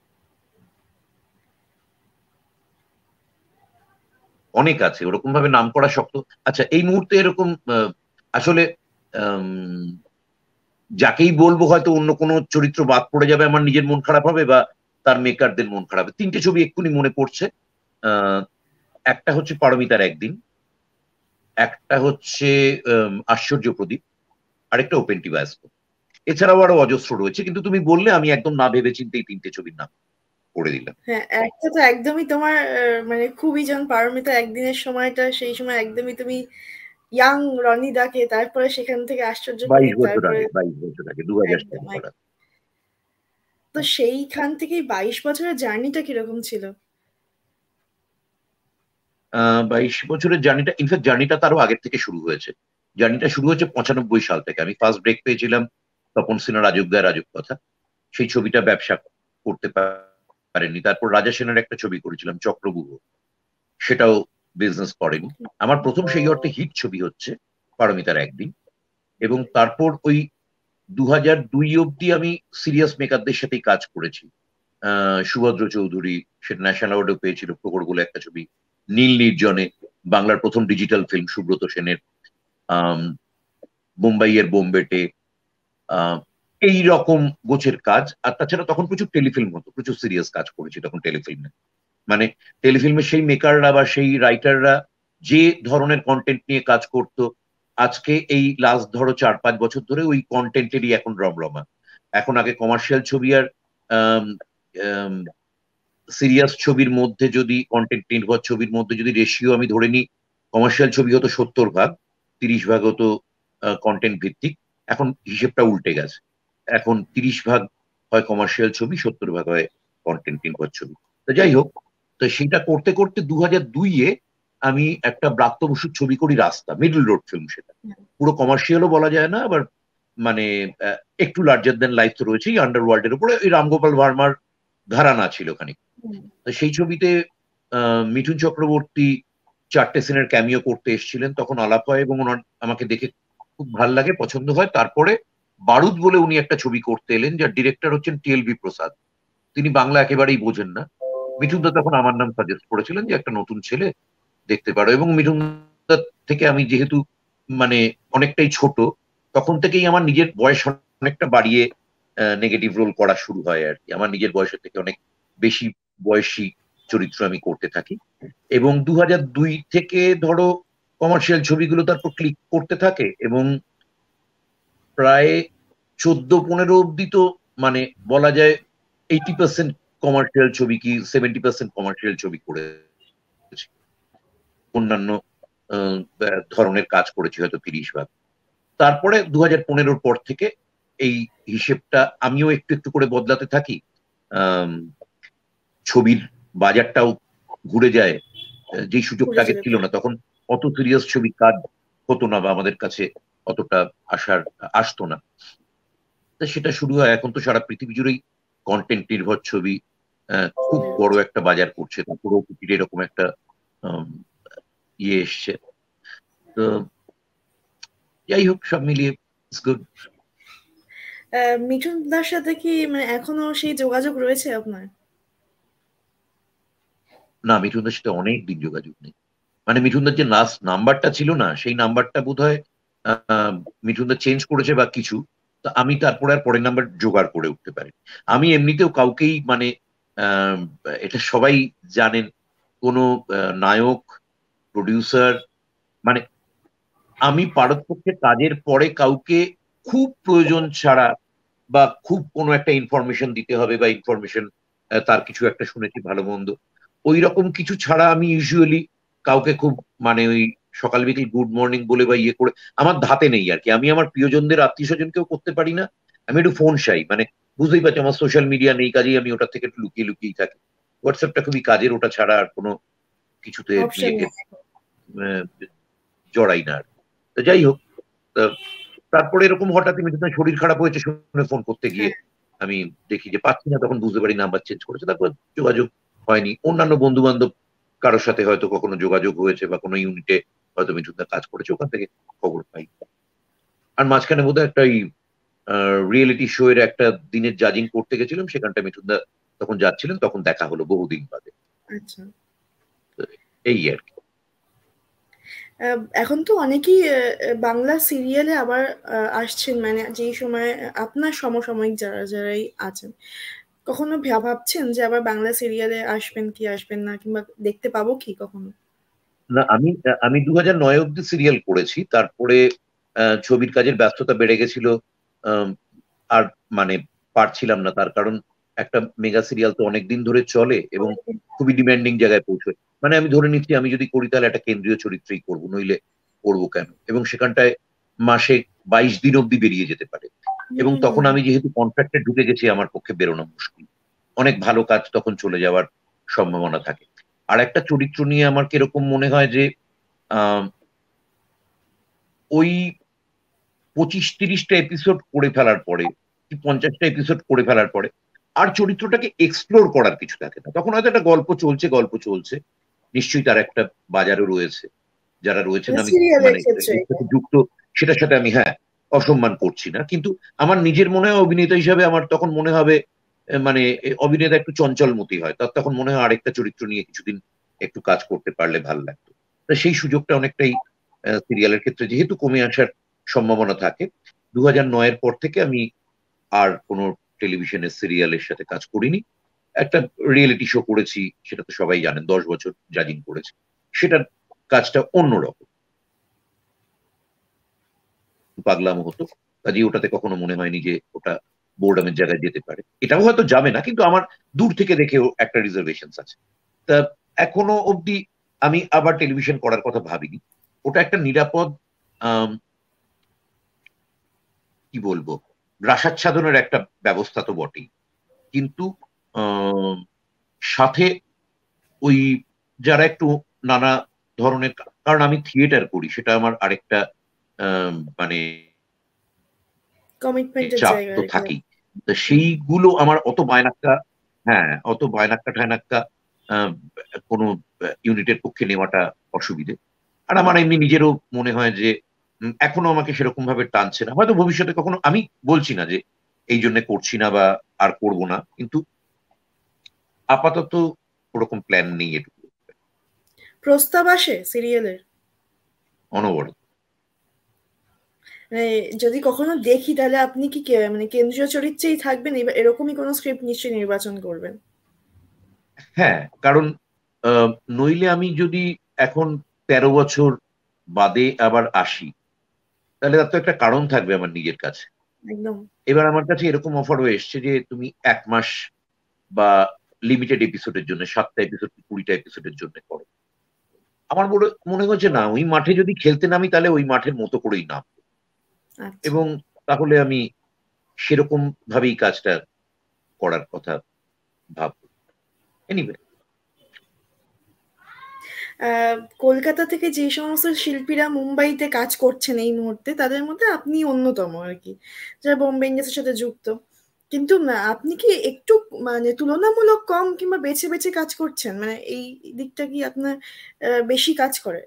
অনেক আছে, ওরকম ভাবে নাম করা শক্ত। আচ্ছা, এই মুহূর্তে এরকম আহ, আসলে আম, যাকেই বলবো হয়তো অন্য কোনো চরিত্র বাদ পড়ে যাবে, আমার নিজের মন খারাপ হবে বা তার মেকারদের মন খারাপ হবে। তিনটে ছবি এক্ষুনি মনে পড়ছে। আহ, একটা হচ্ছে পারমিতার একদিন, একটা হচ্ছে আম, আশ্চর্য প্রদীপ, আরেকটা ওপেন টি বায়োস্কোপ। এছাড়াও আরো অজস্র রয়েছে, কিন্তু তুমি বললে আমি একদম না ভেবে চিন্তে এই তিনটে ছবির নাম করে দিলাম। হ্যাঁ, একটা তো একদমই তোমার আহ, মানে খুবই, যেমন পারমিতা একদিনের সময়টা, সেই সময় একদমই তুমি ইয়াং রনিদাকে, তারপরে সেখান থেকে আশ্চর্য বাইশ প্রদীপ, বছর তারপরে আগে, বাইশ বছর আগে, দু হাজার একদম সালে এক- করা। তো সেইখান থেকেই বাইশ বছরের জার্নিটা কিরকম ছিল? আহ বাইশ বছরের জার্নিটা, ইনফ্যাক্ট জার্নিটা তারও আগের থেকে শুরু হয়েছে। জার্নিটা শুরু হয়েছে পঁচানব্বই সাল থেকে। আমি ফার্স্ট ব্রেক পেয়েছিলাম তপন সিনহার রাজুক দায় রাজুক কথা, সেই ছবিটা ব্যবসা করতে পারেনি। তারপর রাজা সেনের একটা ছবি করেছিলাম চক্রবুহ, সেটাও বিজনেস করেনি। আমার প্রথম সেই অর্থে হিট ছবি হচ্ছে পারমিতার একদিন। এবং তারপর ওই দু হাজার দুই অব্দি আমি সিরিয়াস মেকারদের সাথেই কাজ করেছি। আহ সুভদ্র চৌধুরী, সেটা ন্যাশনাল অ্যাওয়ার্ডও পেয়েছিল, প্রহর বলে একটা ছবি। নীল নির্জনে, বাংলার প্রথম ডিজিটাল ফিল্ম সুব্রত সেনের। আম, মুম্বাইয়ের বোম্বেটে, আহ, এই রকম গোছের কাজ। আর তাছাড়া তখন প্রচুর টেলিফিল্ম হতো, প্রচুর সিরিয়াস কাজ করেছি তখন টেলিফিল্মে। মানে টেলিফিল্মের সেই মেকাররা বা সেই রাইটাররা যে ধরনের কন্টেন্ট নিয়ে কাজ করতো, আজকে এই লাস্ট ধরো চার পাঁচ বছর ধরে ওই কন্টেন্টেরই এখন রমরমা। এখন আগে কমার্শিয়াল ছবি আর সিরিয়াস ছবির মধ্যে যদি, কন্টেন্ট নির্ভর ছবির মধ্যে যদি রেশিও আমি ধরে নিই, কমার্শিয়াল ছবি হতো সত্তর ভাগ, তিরিশ ভাগ হতো কন্টেন্ট ভিত্তিক। এখন হিসেবটা উল্টে গেছে, এখন তিরিশ ভাগ হয় কমার্শিয়াল ছবি, সত্তর ভাগ হয় কন্টেন্ট নির্ভর ছবি। তো যাই হোক, তো সেটা করতে করতে দু হাজার দুইয়ে আমি একটা ব্রাত্য বসুর ছবি করি, রাস্তা, মিডল রোড ফিল্ম। সেটা পুরো কমার্শিয়ালও বলা যায় না, আবার মানে আহ, একটু লার্জার দেন লাইফ তো রয়েছেই, আন্ডারওয়ার্ল্ডের উপরে ওই রামগোপাল ভার্মার ঘরানা ছিল খানিক। হুম। তো সেই ছবিতে আহ, মিঠুন চক্রবর্তী চারটে সিনের ক্যামিও করতে এসেছিলেন, তখন আলাপ হয় এবং ওনার আমাকে দেখে খুব ভাল লাগে, পছন্দ হয়। তারপরে বারুদ বলে উনি একটা ছবি করতে এলেন, যার ডিরেক্টর হচ্ছেন টি এল বি প্রসাদ। তিনি বাংলা একেবারেই বোঝেন না। মিঠুন দা তখন আমার নাম সাজেস্ট করেছিলেন যে একটা নতুন ছেলে, দেখতে পারো। এবং মিঠুন দা থেকে আমি যেহেতু মানে অনেকটাই ছোট, তখন থেকেই আমার নিজের বয়স অনেকটা বাড়িয়ে নেগেটিভ রোল করা শুরু হয় আর কি। আমার নিজের বয়সের থেকে অনেক বেশি বয়সী চরিত্র আমি করতে থাকি। এবং দু হাজার দুই থেকে ধরো কমার্শিয়াল ছবিগুলো তারপর ক্লিক করতে থাকে, এবং প্রায় চোদ্দ পনেরো অব্দি তো মানে বলা যায় এইটি পার্সেন্ট কমার্শিয়াল ছবি কি সেভেন্টি পার্সেন্ট কমার্শিয়াল ছবি করেছি। অন্যান্য আহ, ধরনের কাজ করেছি হয়তো তিরিশ ভাগ। তারপরে দু হাজার পনেরোর পর থেকে এই হিসেবটা আমিও একটু একটু করে বদলাতে থাকি। আম, ছবির বাজারটাও ঘুরে যায়, যে সুযোগটা ঘুরে আগে ফিরে ছিল তো। না, তখন অত সিরিয়াস ছবি কাজ হতো না বা আমাদের কাছে অতটা আসার আসতো না। তা সেটা শুরু হয়। এখন তো সারা পৃথিবী জুড়েই কন্টেন্ট নির্ভর ছবি আহ, খুব বড় একটা বাজার করছে, তারপর ওটিটির এরকম একটা আম, ইয়ে এসছে। তো যাই হোক, সব মিলিয়ে ইটস গুড। আহ, মিঠুন দার সাথে কি মানে এখনো সেই যোগাযোগ রয়েছে আপনার? না, মিঠুনদার সাথে অনেক দিন যোগাযোগ নেই। মানে মিঠুনদার যে লাস্ট নাম্বারটা ছিল না, সেই নাম্বারটা বোধহয় আহ, মিঠুনদা চেঞ্জ করেছে বা কিছু। তো আমি তারপরে আর পরের নাম্বার জোগাড় করে উঠতে পারি। আমি এমনিতেও কাউকেই মানে আহ, এটা সবাই জানেন, কোনো আহ, নায়ক, প্রডিউসার, মানে আমি পারতপক্ষে কাজের পরে কাউকে খুব প্রয়োজন ছাড়া বা খুব কোনো একটা ইনফরমেশন দিতে হবে বা ইনফরমেশন তার কিছু একটা শুনেছি ভালো মন্দ, ওই রকম কিছু ছাড়া আমি ইউজুয়ালি কাউকে খুব মানে ওই সকাল বিকেল গুড মর্নিং বলে বা ইয়ে করে আমার ধাতে নেই আর কি। আমি আমার প্রিয়জনদের আত্মীয় স্বজনকেও করতে পারি না। আমি একটু ফোন চাই, মানে বুঝতেই পারছি আমার সোশ্যাল মিডিয়া নেই, কাজেই আমি ওটা থেকে একটু লুকিয়ে লুকিয়েই থাকি। হোয়াটসঅ্যাপটা খুবই কাজের, ওটা ছাড়া আর কোনো কিছুতে অপশন নিজেকে নেই। আহ, জড়াই না আর কি। তো যাই হোক, আহ, তারপরে এরকম হঠাৎ মিঠুনের শরীর খারাপ হয়েছে শুনে ফোন করতে গিয়ে হ্যাঁ। আমি দেখি যে পাচ্ছি না, তখন বুঝতে পারি নাম্বার চেঞ্জ করেছে। তারপর যোগাযোগ হয়নি। অন্যান্য বন্ধু বান্ধব কারোর সাথে হয়তো কখনো যোগাযোগ হয়েছে বা কোনো ইউনিটে হয়তো মিঠুনদা কাজ করেছে, ওখান থেকে খবর পাই। আর মাঝখানে বোধহয় একটা রিয়েলিটি শো এর একটা দিনের জাজিং করতে গেছিলাম, সেখানটা মিঠুনদা তখন যাচ্ছিলেন, তখন দেখা হলো বহুদিন বাদে। আচ্ছা। তো এই আর কি। আহ, এখন তো অনেকেই আহ, আহ, বাংলা সিরিয়ালে আবার আহ, আসছেন, মানে যেই সময় আপনার সমসাময়িক যারা যারাই আছেন, কখনো ভা- ভাবছেন যে আবার বাংলা সিরিয়ালে আসবেন কি আসবেন না, কিংবা দেখতে পাবো কি কখনো? না, আমি আমি দু হাজার নয় অব্দি সিরিয়াল করেছি, তারপরে আহ, ছবির কাজের ব্যস্ততা বেড়ে গেছিল। আম, আর মানে পারছিলাম না, তার কারণ একটা মেগা সিরিয়াল তো অনেকদিন ধরে চলে এবং অনেকদিন। খুবই ডিমান্ডিং জায়গায় পৌঁছয়। মানে আমি ধরে নিচ্ছি আমি যদি করি তাহলে একটা কেন্দ্রীয় চরিত্রই করবো, নইলে করবো কেন। এবং সেখানটায় মাসে বাইশ দিন অব্দি বেরিয়ে যেতে পারে। এবং হুম তখন হুম। আমি যেহেতু কন্ট্রাক্টে ঢুকে গেছি, আমার পক্ষে বেরোনো মুশকিল। অনেক ভালো কাজ তখন চলে যাওয়ার সম্ভাবনা থাকে। আর একটা চরিত্র নিয়ে আমার কিরকম মনে হয় যে আহ ওই পঁচিশ তিরিশটা এপিসোড করে ফেলার পরে, কি পঞ্চাশটা এপিসোড করে ফেলার পরে আর চরিত্রটাকে এক্সপ্লোর করার কিছু থাকে না। তখন হয়তো একটা গল্প চলছে, গল্প চলছে, নিশ্চয়ই তার একটা বাজারও রয়েছে, যারা রয়েছেন আমি সিরিয়ালের মানে ক্ষেত্রে এর এটা। সাথে যুক্ত, সেটার সাথে আমি হ্যাঁ অসম্মান করছি না, কিন্তু আমার নিজের মনে হয় অভিনেতা হিসাবে আমার তখন মনে হবে আহ, মানে এ, অভিনেতা একটু চঞ্চল মতি হয়, তার তখন মনে হয় আরেকটা চরিত্র নিয়ে কিছুদিন একটু কাজ করতে পারলে ভালো লাগতো। তা সেই সুযোগটা অনেকটাই সিরিয়ালের ক্ষেত্রে যেহেতু কমে আসার সম্ভাবনা থাকে, দু হাজার নয়ের পর থেকে আমি আর কোনো টেলিভিশনের সিরিয়ালের সাথে কাজ করিনি। একটা রিয়েলিটি শো করেছি, সেটা তো সবাই জানেন, দশ বছর জাজিং করেছি। সেটার কাজটা অন্যরকম, পাগলামো হতো, কাজে ওটাতে কখনো মনে হয়নি যে ওটা বোর্ডামের জায়গায় যেতে পারে। এটাও হয়তো যাবে না, কিন্তু আমার দূর থেকে দেখেও একটা রিজার্ভেশন আছে। তা এখনো অবধি আমি আবার টেলিভিশন করার কথা ভাবিনি। ওটা একটা নিরাপদ আম, কি বলবো, গ্রাসাচ্ছাদনের একটা ব্যবস্থা তো বটেই, কিন্তু আম, সাথে ওই যারা একটু নানা ধরনের, কারণ আমি থিয়েটার করি, সেটা আমার আরেকটা আম, মানে কমিটমেন্টের চাপ জায়গা তো আর কি। থাকেই। তো হুম। সেইগুলো আমার অত বায়নাক্কা, হ্যাঁ অত বায়নাক্কা ঠায়নাক্কা আহ, কোনো ইউনিটের পক্ষে নেওয়াটা অসুবিধে। আর আমার এমনি নিজেরও মনে হয় যে উম, এখনো আমাকে সেরকম ভাবে টানছে না। হয়তো ভবিষ্যতে কখনো, আমি বলছি না যে এই জন্য করছি না বা আর করব না, কিন্তু আপাতত ওরকম প্ল্যান নেই এটুকু। প্রস্তাব আসে সিরিয়ালের? অনবরত। মানে যদি কখনো দেখি, তাহলে আপনি কি কে- মানে কেন্দ্রীয় চরিত্রেই থাকবেন, এবার এরকমই কোনো স্ক্রিপ্ট নিশ্চয়ই নির্বাচন করবেন? হ্যাঁ, কারণ আহ, নইলে আমি যদি এখন তেরো বছর বাদে আবার আসি, তাহলে তার তো একটা কারণ থাকবে আমার নিজের কাছে। একদম। এবার আমার কাছে এরকম অফারও এসছে যে তুমি এক মাস বা লিমিটেড এপিসোডের জন্য, সাতটা এপিসোড কুড়িটা এপিসোডের জন্য করো। আমার মনে মনে হচ্ছে না, ওই মাঠে যদি খেলতে নামি তাহলে ওই মাঠের মতো করেই নাম, আচ্ছা। এবং তাহলে আমি সেরকম ভাবেই কাজটা করার কথা ভাববো। এনিওয়ে। আহ, কলকাতা থেকে যে সমস্ত শিল্পীরা মুম্বাইতে কাজ করছেন এই মুহূর্তে, তাদের মধ্যে আপনি অন্যতম আর কি, যারা বোম্বে ইন্ডাস্ট্রির সাথে যুক্ত। কিন্তু না, আপনি কি একটু মানে তুলনামূলক কম কিংবা বেছে বেছে কাজ করছেন, মানে এই দিকটা কি আপনার আহ, বেশি কাজ করে?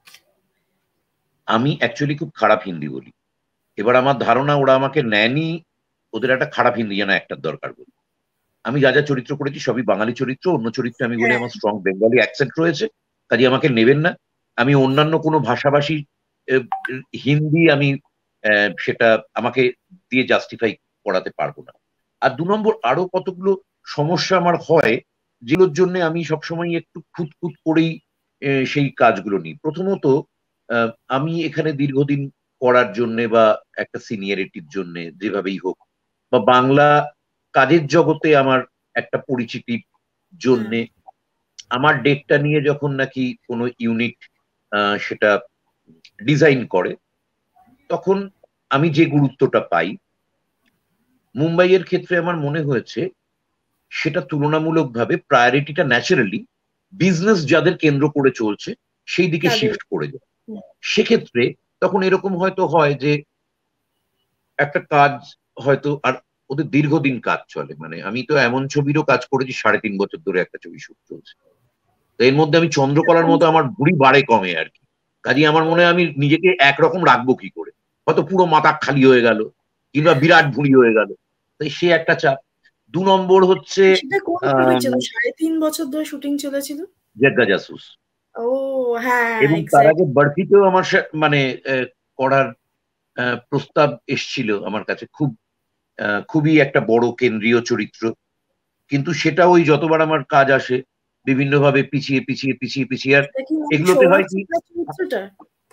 আমি অ্যাকচুয়ালি খুব খারাপ হিন্দি বলি। এবার আমার ধারণা ওরা আমাকে নেয়নি, ওদের একটা খারাপ হিন্দি যেন একটার দরকার বলে। আমি যা যা চরিত্র করেছি সবই বাঙালি চরিত্র, অন্য চরিত্রে আমি বলি হ্যাঁ। আমার স্ট্রং বেঙ্গলি অ্যাকসেন্ট রয়েছে, কাজে আমাকে নেবেন না। আমি অন্যান্য কোনো ভাষাভাষী আহ, হিন্দি আমি আহ, সেটা আমাকে দিয়ে জাস্টিফাই করাতে পারবো না। আর দু নম্বর আরো কতগুলো সমস্যা আমার হয়, যেগুলোর জন্য আমি সবসময় একটু খুঁতখুত করেই আহ, সেই কাজগুলো নিই। প্রথমত, আহ, আমি এখানে দীর্ঘদিন করার জন্য বা একটা সিনিয়রিটির জন্য যেভাবেই হোক, বা বাংলা কাজের জগতে আমার একটা পরিচিতির হ্যাঁ। জন্যে, আমার ডেটটা নিয়ে যখন নাকি কোনো ইউনিট সেটা ডিজাইন করে, তখন আমি যে গুরুত্বটা পাই, মুম্বাইয়ের ক্ষেত্রে আমার মনে হয়েছে সেটা তুলনামূলকভাবে প্রায়োরিটিটা ন্যাচারালি বিজনেস যাদের কেন্দ্র করে চলছে সেই দিকে তাদের। শিফট করে যায়। হুম। সেক্ষেত্রে তখন এরকম হয়তো হয় যে একটা কাজ হয়তো, আর ওদের দীর্ঘদিন কাজ চলে, মানে আমি তো এমন ছবিরও কাজ করেছি সাড়ে তিন বছর ধরে একটা ছবি শুট চলছে। তো এর মধ্যে আমি চন্দ্রকলার মতো আমার ভুঁড়ি বাড়ে কমে আর কি। কাজে আমার মনে হয় আমি নিজেকে একরকম রাখবো কি করে, হয়তো পুরো মাথা খালি হয়ে গেল, কিংবা বিরাট ভুঁড়ি হয়ে গেল। তাই সে একটা চাপ। দু নম্বর হচ্ছে সেটা কোন ছবি আহ ছিল, সাড়ে তিন বছর ধরে শুটিং চলেছিল? Jeddah Jesus. ও, হ্যাঁ, এবং তার এক্স্যাক্ট। আগে বরফিতেও আমার সা- মানে আহ, করার আহ, প্রস্তাব এসছিল আমার কাছে, খুব আহ, খুবই একটা বড় কেন্দ্রীয় চরিত্র। কিন্তু সেটা ওই যতবার আমার কাজ আসে বিভিন্ন ভাবে পিছিয়ে পিছিয়ে পিছিয়ে পিছিয়ে, আর এটা কি মানে এগুলোতে হয় সৌরভ কি, চিত্রা চরিত্রটা?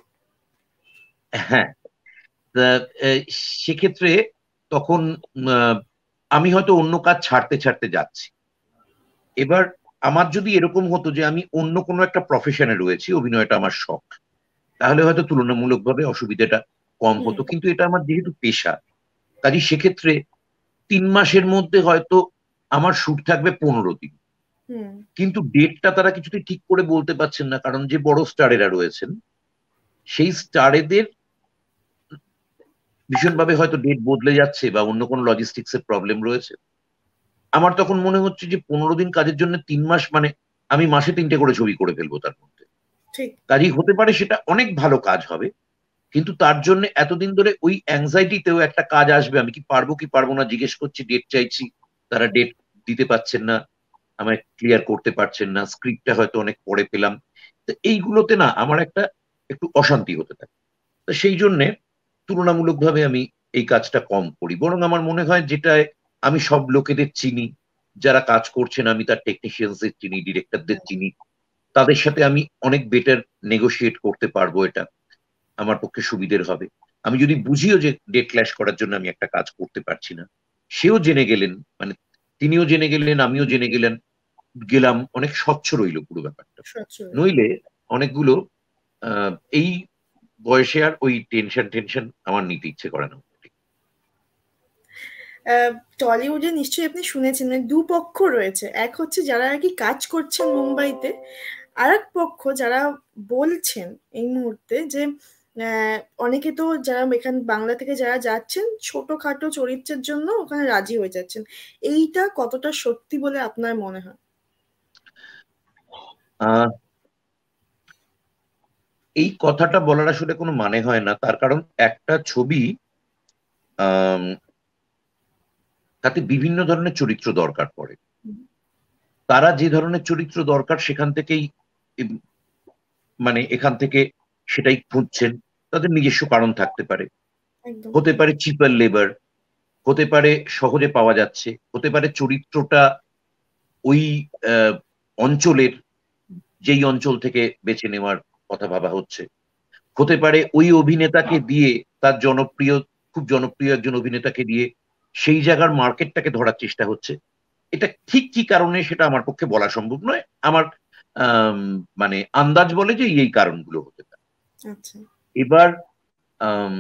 হ্যাঁ, তা, আহ, সেক্ষেত্রে তখন আহ, আমি হয়তো অন্য কাজ ছাড়তে ছাড়তে যাচ্ছি। এবার আমার যদি এরকম হতো যে আমি অন্য কোনো একটা প্রফেশনে রয়েছি, অভিনয়টা আমার শখ, তাহলে হয়তো তুলনামূলকভাবে অসুবিধাটা কম হুম। হতো। কিন্তু এটা আমার যেহেতু পেশা, কাজে সেক্ষেত্রে তিন মাসের মধ্যে হয়তো আমার শুট থাকবে পনেরো দিন। হুম। কিন্তু ডেটটা তারা কিছুতেই ঠিক করে বলতে পারছেন না, কারণ যে বড় স্টারেরা রয়েছেন সেই স্টারেদের ভীষণভাবে হয়তো ডেট বদলে যাচ্ছে বা অন্য কোনো লজিস্টিক্স এর প্রবলেম রয়েছে। আমার তখন মনে হচ্ছে যে পনেরো দিন কাজের জন্য তিন মাস, মানে আমি মাসে তিনটে করে ছবি করে ফেলবো তার মধ্যে। ঠিক। কাজেই হতে পারে সেটা অনেক ভালো কাজ হবে, কিন্তু তার জন্য এতদিন ধরে ওই অ্যাংজাইটিতেও একটা কাজ আসবে, আমি কি পারবো কি পারবো না, জিজ্ঞেস করছি, ডেট চাইছি, তারা ডেট দিতে পারছেন না, আমায় ক্লিয়ার করতে পারছেন না, স্ক্রিপ্টটা হয়তো অনেক পরে পেলাম। তো এইগুলোতে না আমার একটা একটু অশান্তি হতে থাকে। তো সেই জন্যে তুলনামূলকভাবে আমি এই কাজটা কম করি, বরং আমার মনে হয় যেটায় আমি সব লোকেদের চিনি, যারা কাজ করছেন আমি তার টেকনিশিয়ানদের চিনি, ডিরেক্টরদের চিনি, তাদের সাথে আমি অনেক বেটার নেগোশিয়েট করতে পারবো, এটা আমার পক্ষে সুবিধের হবে। আমি যদি বুঝিও যে ডেট ক্ল্যাশ করার জন্য আমি একটা কাজ করতে পারছি না, সেও জেনে গেলেন, মানে তিনিও জেনে গেলেন আমিও জেনে গেলেন, গেলাম, অনেক স্বচ্ছ রইল পুরো ব্যাপারটা। সচ্ছল। নইলে অনেকগুলো আহ, এই বয়সে আর ওই টেনশন টেনশন আমার নিতে ইচ্ছে করে না। আহ, টলিউডে নিশ্চয়ই আপনি শুনেছেন, মানে দুপক্ষ রয়েছে, এক হচ্ছে যারা আর কি কাজ করছেন মুম্বাইতে, আর এক পক্ষ যারা বলছেন এই মুহূর্তে যে আহ, অনেকে তো যারা এখান বাংলা থেকে যারা যাচ্ছেন ছোটখাটো চরিত্রের জন্য ওখানে রাজি হয়ে যাচ্ছেন। এইটা কতটা সত্যি বলে আপনার মনে হয়? আহ এই কথাটা বলার আসলে কোনো মানে হয় না, তার কারণ একটা ছবি আহ তাতে বিভিন্ন ধরনের চরিত্র দরকার পড়ে। তারা যে ধরনের চরিত্র দরকার সেখান থেকেই উম, মানে এখান থেকে সেটাই খুঁজছেন। তাদের নিজস্ব কারণ থাকতে পারে, একদম। হতে পারে চিপার লেবার, হতে পারে সহজে পাওয়া যাচ্ছে, হতে পারে চরিত্রটা ওই আহ, অঞ্চলের, যেই অঞ্চল থেকে বেছে নেওয়ার কথা ভাবা হচ্ছে, হতে পারে ওই অভিনেতাকে দিয়ে, তার জনপ্রিয়, খুব জনপ্রিয় একজন অভিনেতাকে দিয়ে সেই জায়গার মার্কেটটাকে ধরার চেষ্টা হচ্ছে। এটা ঠিক কি কারণে সেটা আমার পক্ষে বলা সম্ভব নয়। আমার আম, মানে আন্দাজ বলে যে এই কারণগুলো হতে পারে। আচ্ছা। এবার আম,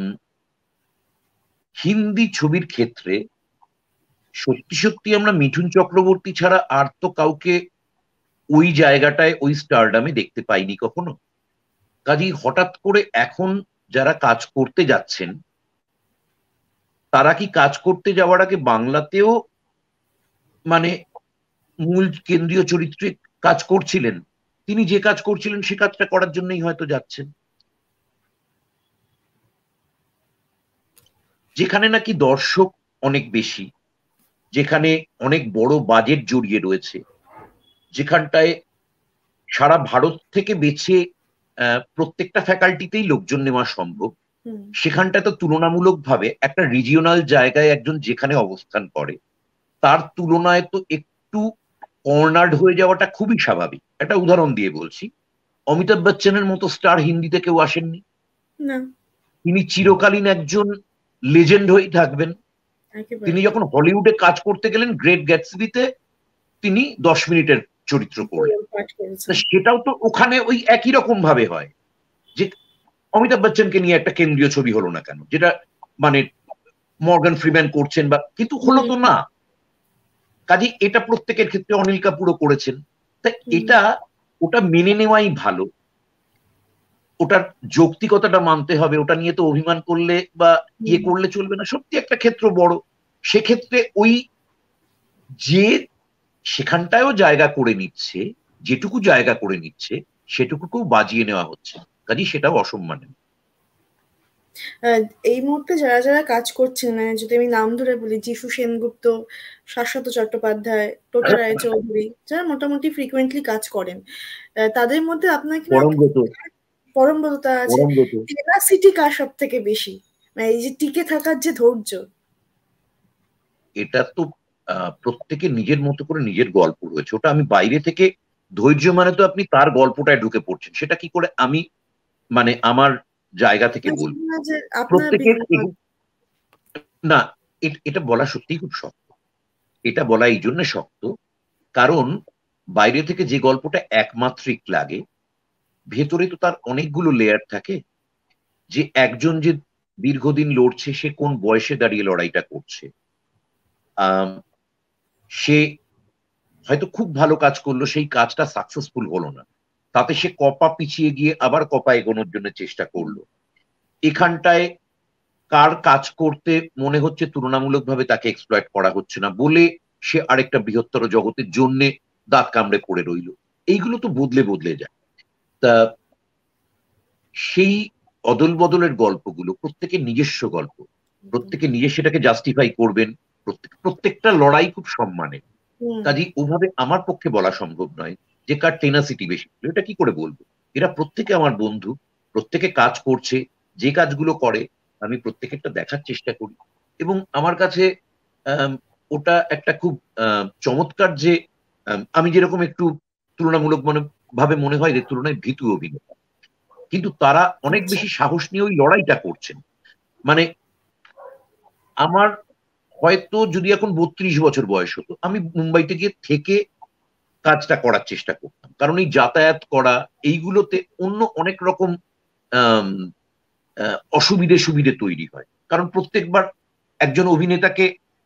হিন্দি ছবির ক্ষেত্রে সত্যি সত্যি আমরা মিঠুন চক্রবর্তী ছাড়া আর তো কাউকে ওই জায়গাটায় ওই স্টারডামে দেখতে পাইনি কখনো। কাজেই হঠাৎ করে এখন যারা কাজ করতে যাচ্ছেন, তারা কি কাজ করতে যাওয়ার আগে বাংলাতেও মানে মূল কেন্দ্রীয় চরিত্রে কাজ করছিলেন? তিনি যে কাজ করছিলেন সে কাজটা করার জন্যই হয়তো যাচ্ছেন। যেখানে নাকি দর্শক অনেক বেশি, যেখানে অনেক বড় বাজেট জড়িয়ে রয়েছে, যেখানটায় সারা ভারত থেকে বেছে আহ, প্রত্যেকটা ফ্যাকাল্টিতেই লোকজন নেওয়া সম্ভব, সেখানটা তো তুলনামূলকভাবে একটা রিজিওনাল জায়গায় একজন যেখানে অবস্থান করে তার তুলনায় তো একটু কর্নার্ড হয়ে যাওয়াটা খুবই স্বাভাবিক। একটা উদাহরণ দিয়ে বলছি, অমিতাভ বচ্চনের মতো স্টার হিন্দিতে কেউ আসেননি। না, তিনি চিরকালীন একজন লেজেন্ড হয়েই থাকবেন। একেবারে তিনি যখন হলিউডে কাজ করতে গেলেন, গ্রেট গ্যাটসবিতে তিনি দশ মিনিটের চরিত্র করলেন। পাঠ করেছেন। সেটাও তো ওখানে ওই একই রকম ভাবে হয় যে অমিতাভ বচ্চনকে নিয়ে একটা কেন্দ্রীয় ছবি হলো না কেন, যেটা মানে মর্গান ফ্রিম্যান করছেন বা, কিন্তু হলো তো না। কাজে এটা প্রত্যেকের ক্ষেত্রে অনিল কাপুরও করেছেন। তাই এটা ওটা মেনে নেওয়াই ভালো, ওটার যৌক্তিকতাটা মানতে হবে, ওটা নিয়ে তো অভিমান করলে বা ইয়ে করলে চলবে না। সত্যি একটা ক্ষেত্র বড়, সেক্ষেত্রে ওই যে সেখানটায়ও জায়গা করে নিচ্ছে, যেটুকু জায়গা করে নিচ্ছে সেটুকুকেও বাজিয়ে নেওয়া হচ্ছে, কাজে সেটাও অসম্মানের। এই মুহূর্তে যারা যারা কাজ করছেন, মানে যদি আমি নাম ধরে বলি, যিশু সেনগুপ্ত, শাশ্বত চট্টোপাধ্যায়, টোটা রায়চৌধুরী, যারা মোটামুটি ফ্রিকুয়েন্টলি কাজ করেন, তাদের মধ্যে আপনার কি পরমব্রততা আছে, টেনাসিটি কার সব থেকে বেশি, মানে এই যে টিকে থাকার যে ধৈর্য? এটা তো প্রত্যেকের নিজের মতো করে নিজের গল্প রয়েছে, ওটা আমি বাইরে থেকে, ধৈর্য মানে তো আপনি তার গল্পটায় ঢুকে পড়ছেন, সেটা কি করে আমি মানে আমার জায়গা থেকে বলবো। প্রত্যেকের না, এটা বলা সত্যিই খুব শক্ত। এটা বলা এই জন্য শক্ত কারণ বাইরে থেকে যে গল্পটা একমাত্রিক লাগে, ভেতরে তো তার অনেকগুলো লেয়ার থাকে। যে একজন যে দীর্ঘদিন লড়ছে, সে কোন বয়সে দাঁড়িয়ে লড়াইটা করছে, সে হয়তো খুব ভালো কাজ করলো, সেই কাজটা সাকসেসফুল হলো না, তাতে সে কপা পিছিয়ে গিয়ে আবার কপা এগোনোর জন্য চেষ্টা করলো। এখানটায় কার কাজ করতে মনে হচ্ছে তুলনামূলকভাবে তাকে এক্সপ্লয়েট করা হচ্ছে না বলে সে আরেকটা বৃহত্তর জগতের জন্য দাঁত কামড়ে পড়ে রইল। এইগুলো তো বদলে বদলে যায়। তা সেই অদল বদলের গল্পগুলো প্রত্যেকের নিজস্ব গল্প, প্রত্যেকে নিজে সেটাকে জাস্টিফাই করবেন। প্রত্যেক প্রত্যেকটা লড়াই খুব সম্মানের, কাজেই ওভাবে আমার পক্ষে বলা সম্ভব নয় যে কার টেনাসিটি বেশি। এটা কি করে বলবো? এরা প্রত্যেকে আমার বন্ধু, প্রত্যেকে কাজ করছে, যে কাজগুলো করে আমি প্রত্যেকেরটা দেখার চেষ্টা করি, এবং আমার কাছে ওটা একটা খুব চমৎকার যে আমি যেরকম একটু তুলনামূলক মনে ভাবে মনে হয় যে তুলনায় ভীতু অভিনেতা, কিন্তু তারা অনেক বেশি সাহস নিয়ে ওই লড়াইটা করছেন। মানে আমার হয়তো যদি এখন বত্রিশ বছর বয়স হতো, আমি মুম্বাইতে গিয়ে থেকে কাজটা করার চেষ্টা করতাম, কারণ এই যাতায়াত করা এইগুলোতে অন্য অনেক রকম অসুবিধে সুবিধে তৈরি হয়। কারণ প্রত্যেকবার একজন অভিনেতাকে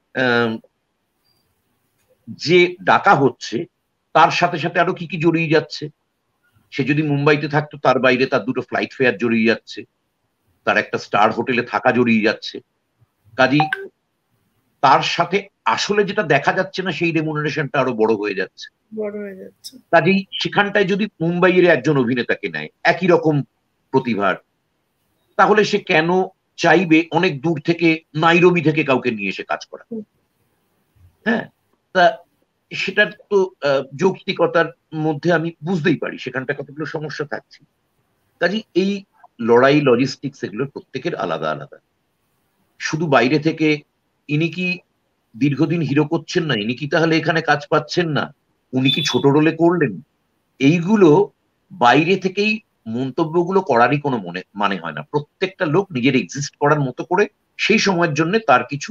যে ডাকা হচ্ছে তার সাথে সাথে আরো কি কি জড়িয়ে যাচ্ছে। সে যদি মুম্বাইতে থাকতো, তার বাইরে তার দুটো ফ্লাইট ফেয়ার জড়িয়ে যাচ্ছে, তার একটা স্টার হোটেলে থাকা জড়িয়ে যাচ্ছে। কাজেই তার সাথে আসলে যেটা দেখা যাচ্ছে না সেই রেমুনারেশনটা আরো বড় হয়ে যাচ্ছে। কাজেই সেখানটায় যদি মুম্বাইয়ের একজন অভিনেতাকে নেয় একই রকম প্রতিভার, তাহলে সে কেন চাইবে অনেক দূর থেকে, নাইরোবি থেকে কাউকে নিয়ে এসে কাজ করা? হ্যাঁ, তা সেটার তো যৌক্তিকতার মধ্যে আমি বুঝতেই পারি সেখানটা কতগুলো সমস্যা থাকছে। কাজেই এই লড়াই, লজিস্টিক্স, এগুলো প্রত্যেকের আলাদা আলাদা। শুধু বাইরে থেকে ইনি কি দীর্ঘদিন হিরো করছেন না, ইনি কি তাহলে এখানে কাজ পাচ্ছেন না, উনি কি ছোট রোলে করলেন, এইগুলো বাইরে থেকেই মন্তব্যগুলো করারই কোনো মনে মানে হয় না। প্রত্যেকটা লোক নিজের এক্সিস্ট করার মতো করে সেই সময়ের জন্য তার কিছু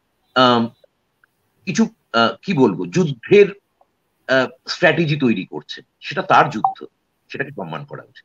কিছু কি বলবো যুদ্ধের স্ট্র্যাটেজি তৈরি করছে, সেটা তার যুদ্ধ, সেটাকে সম্মান করা উচিত।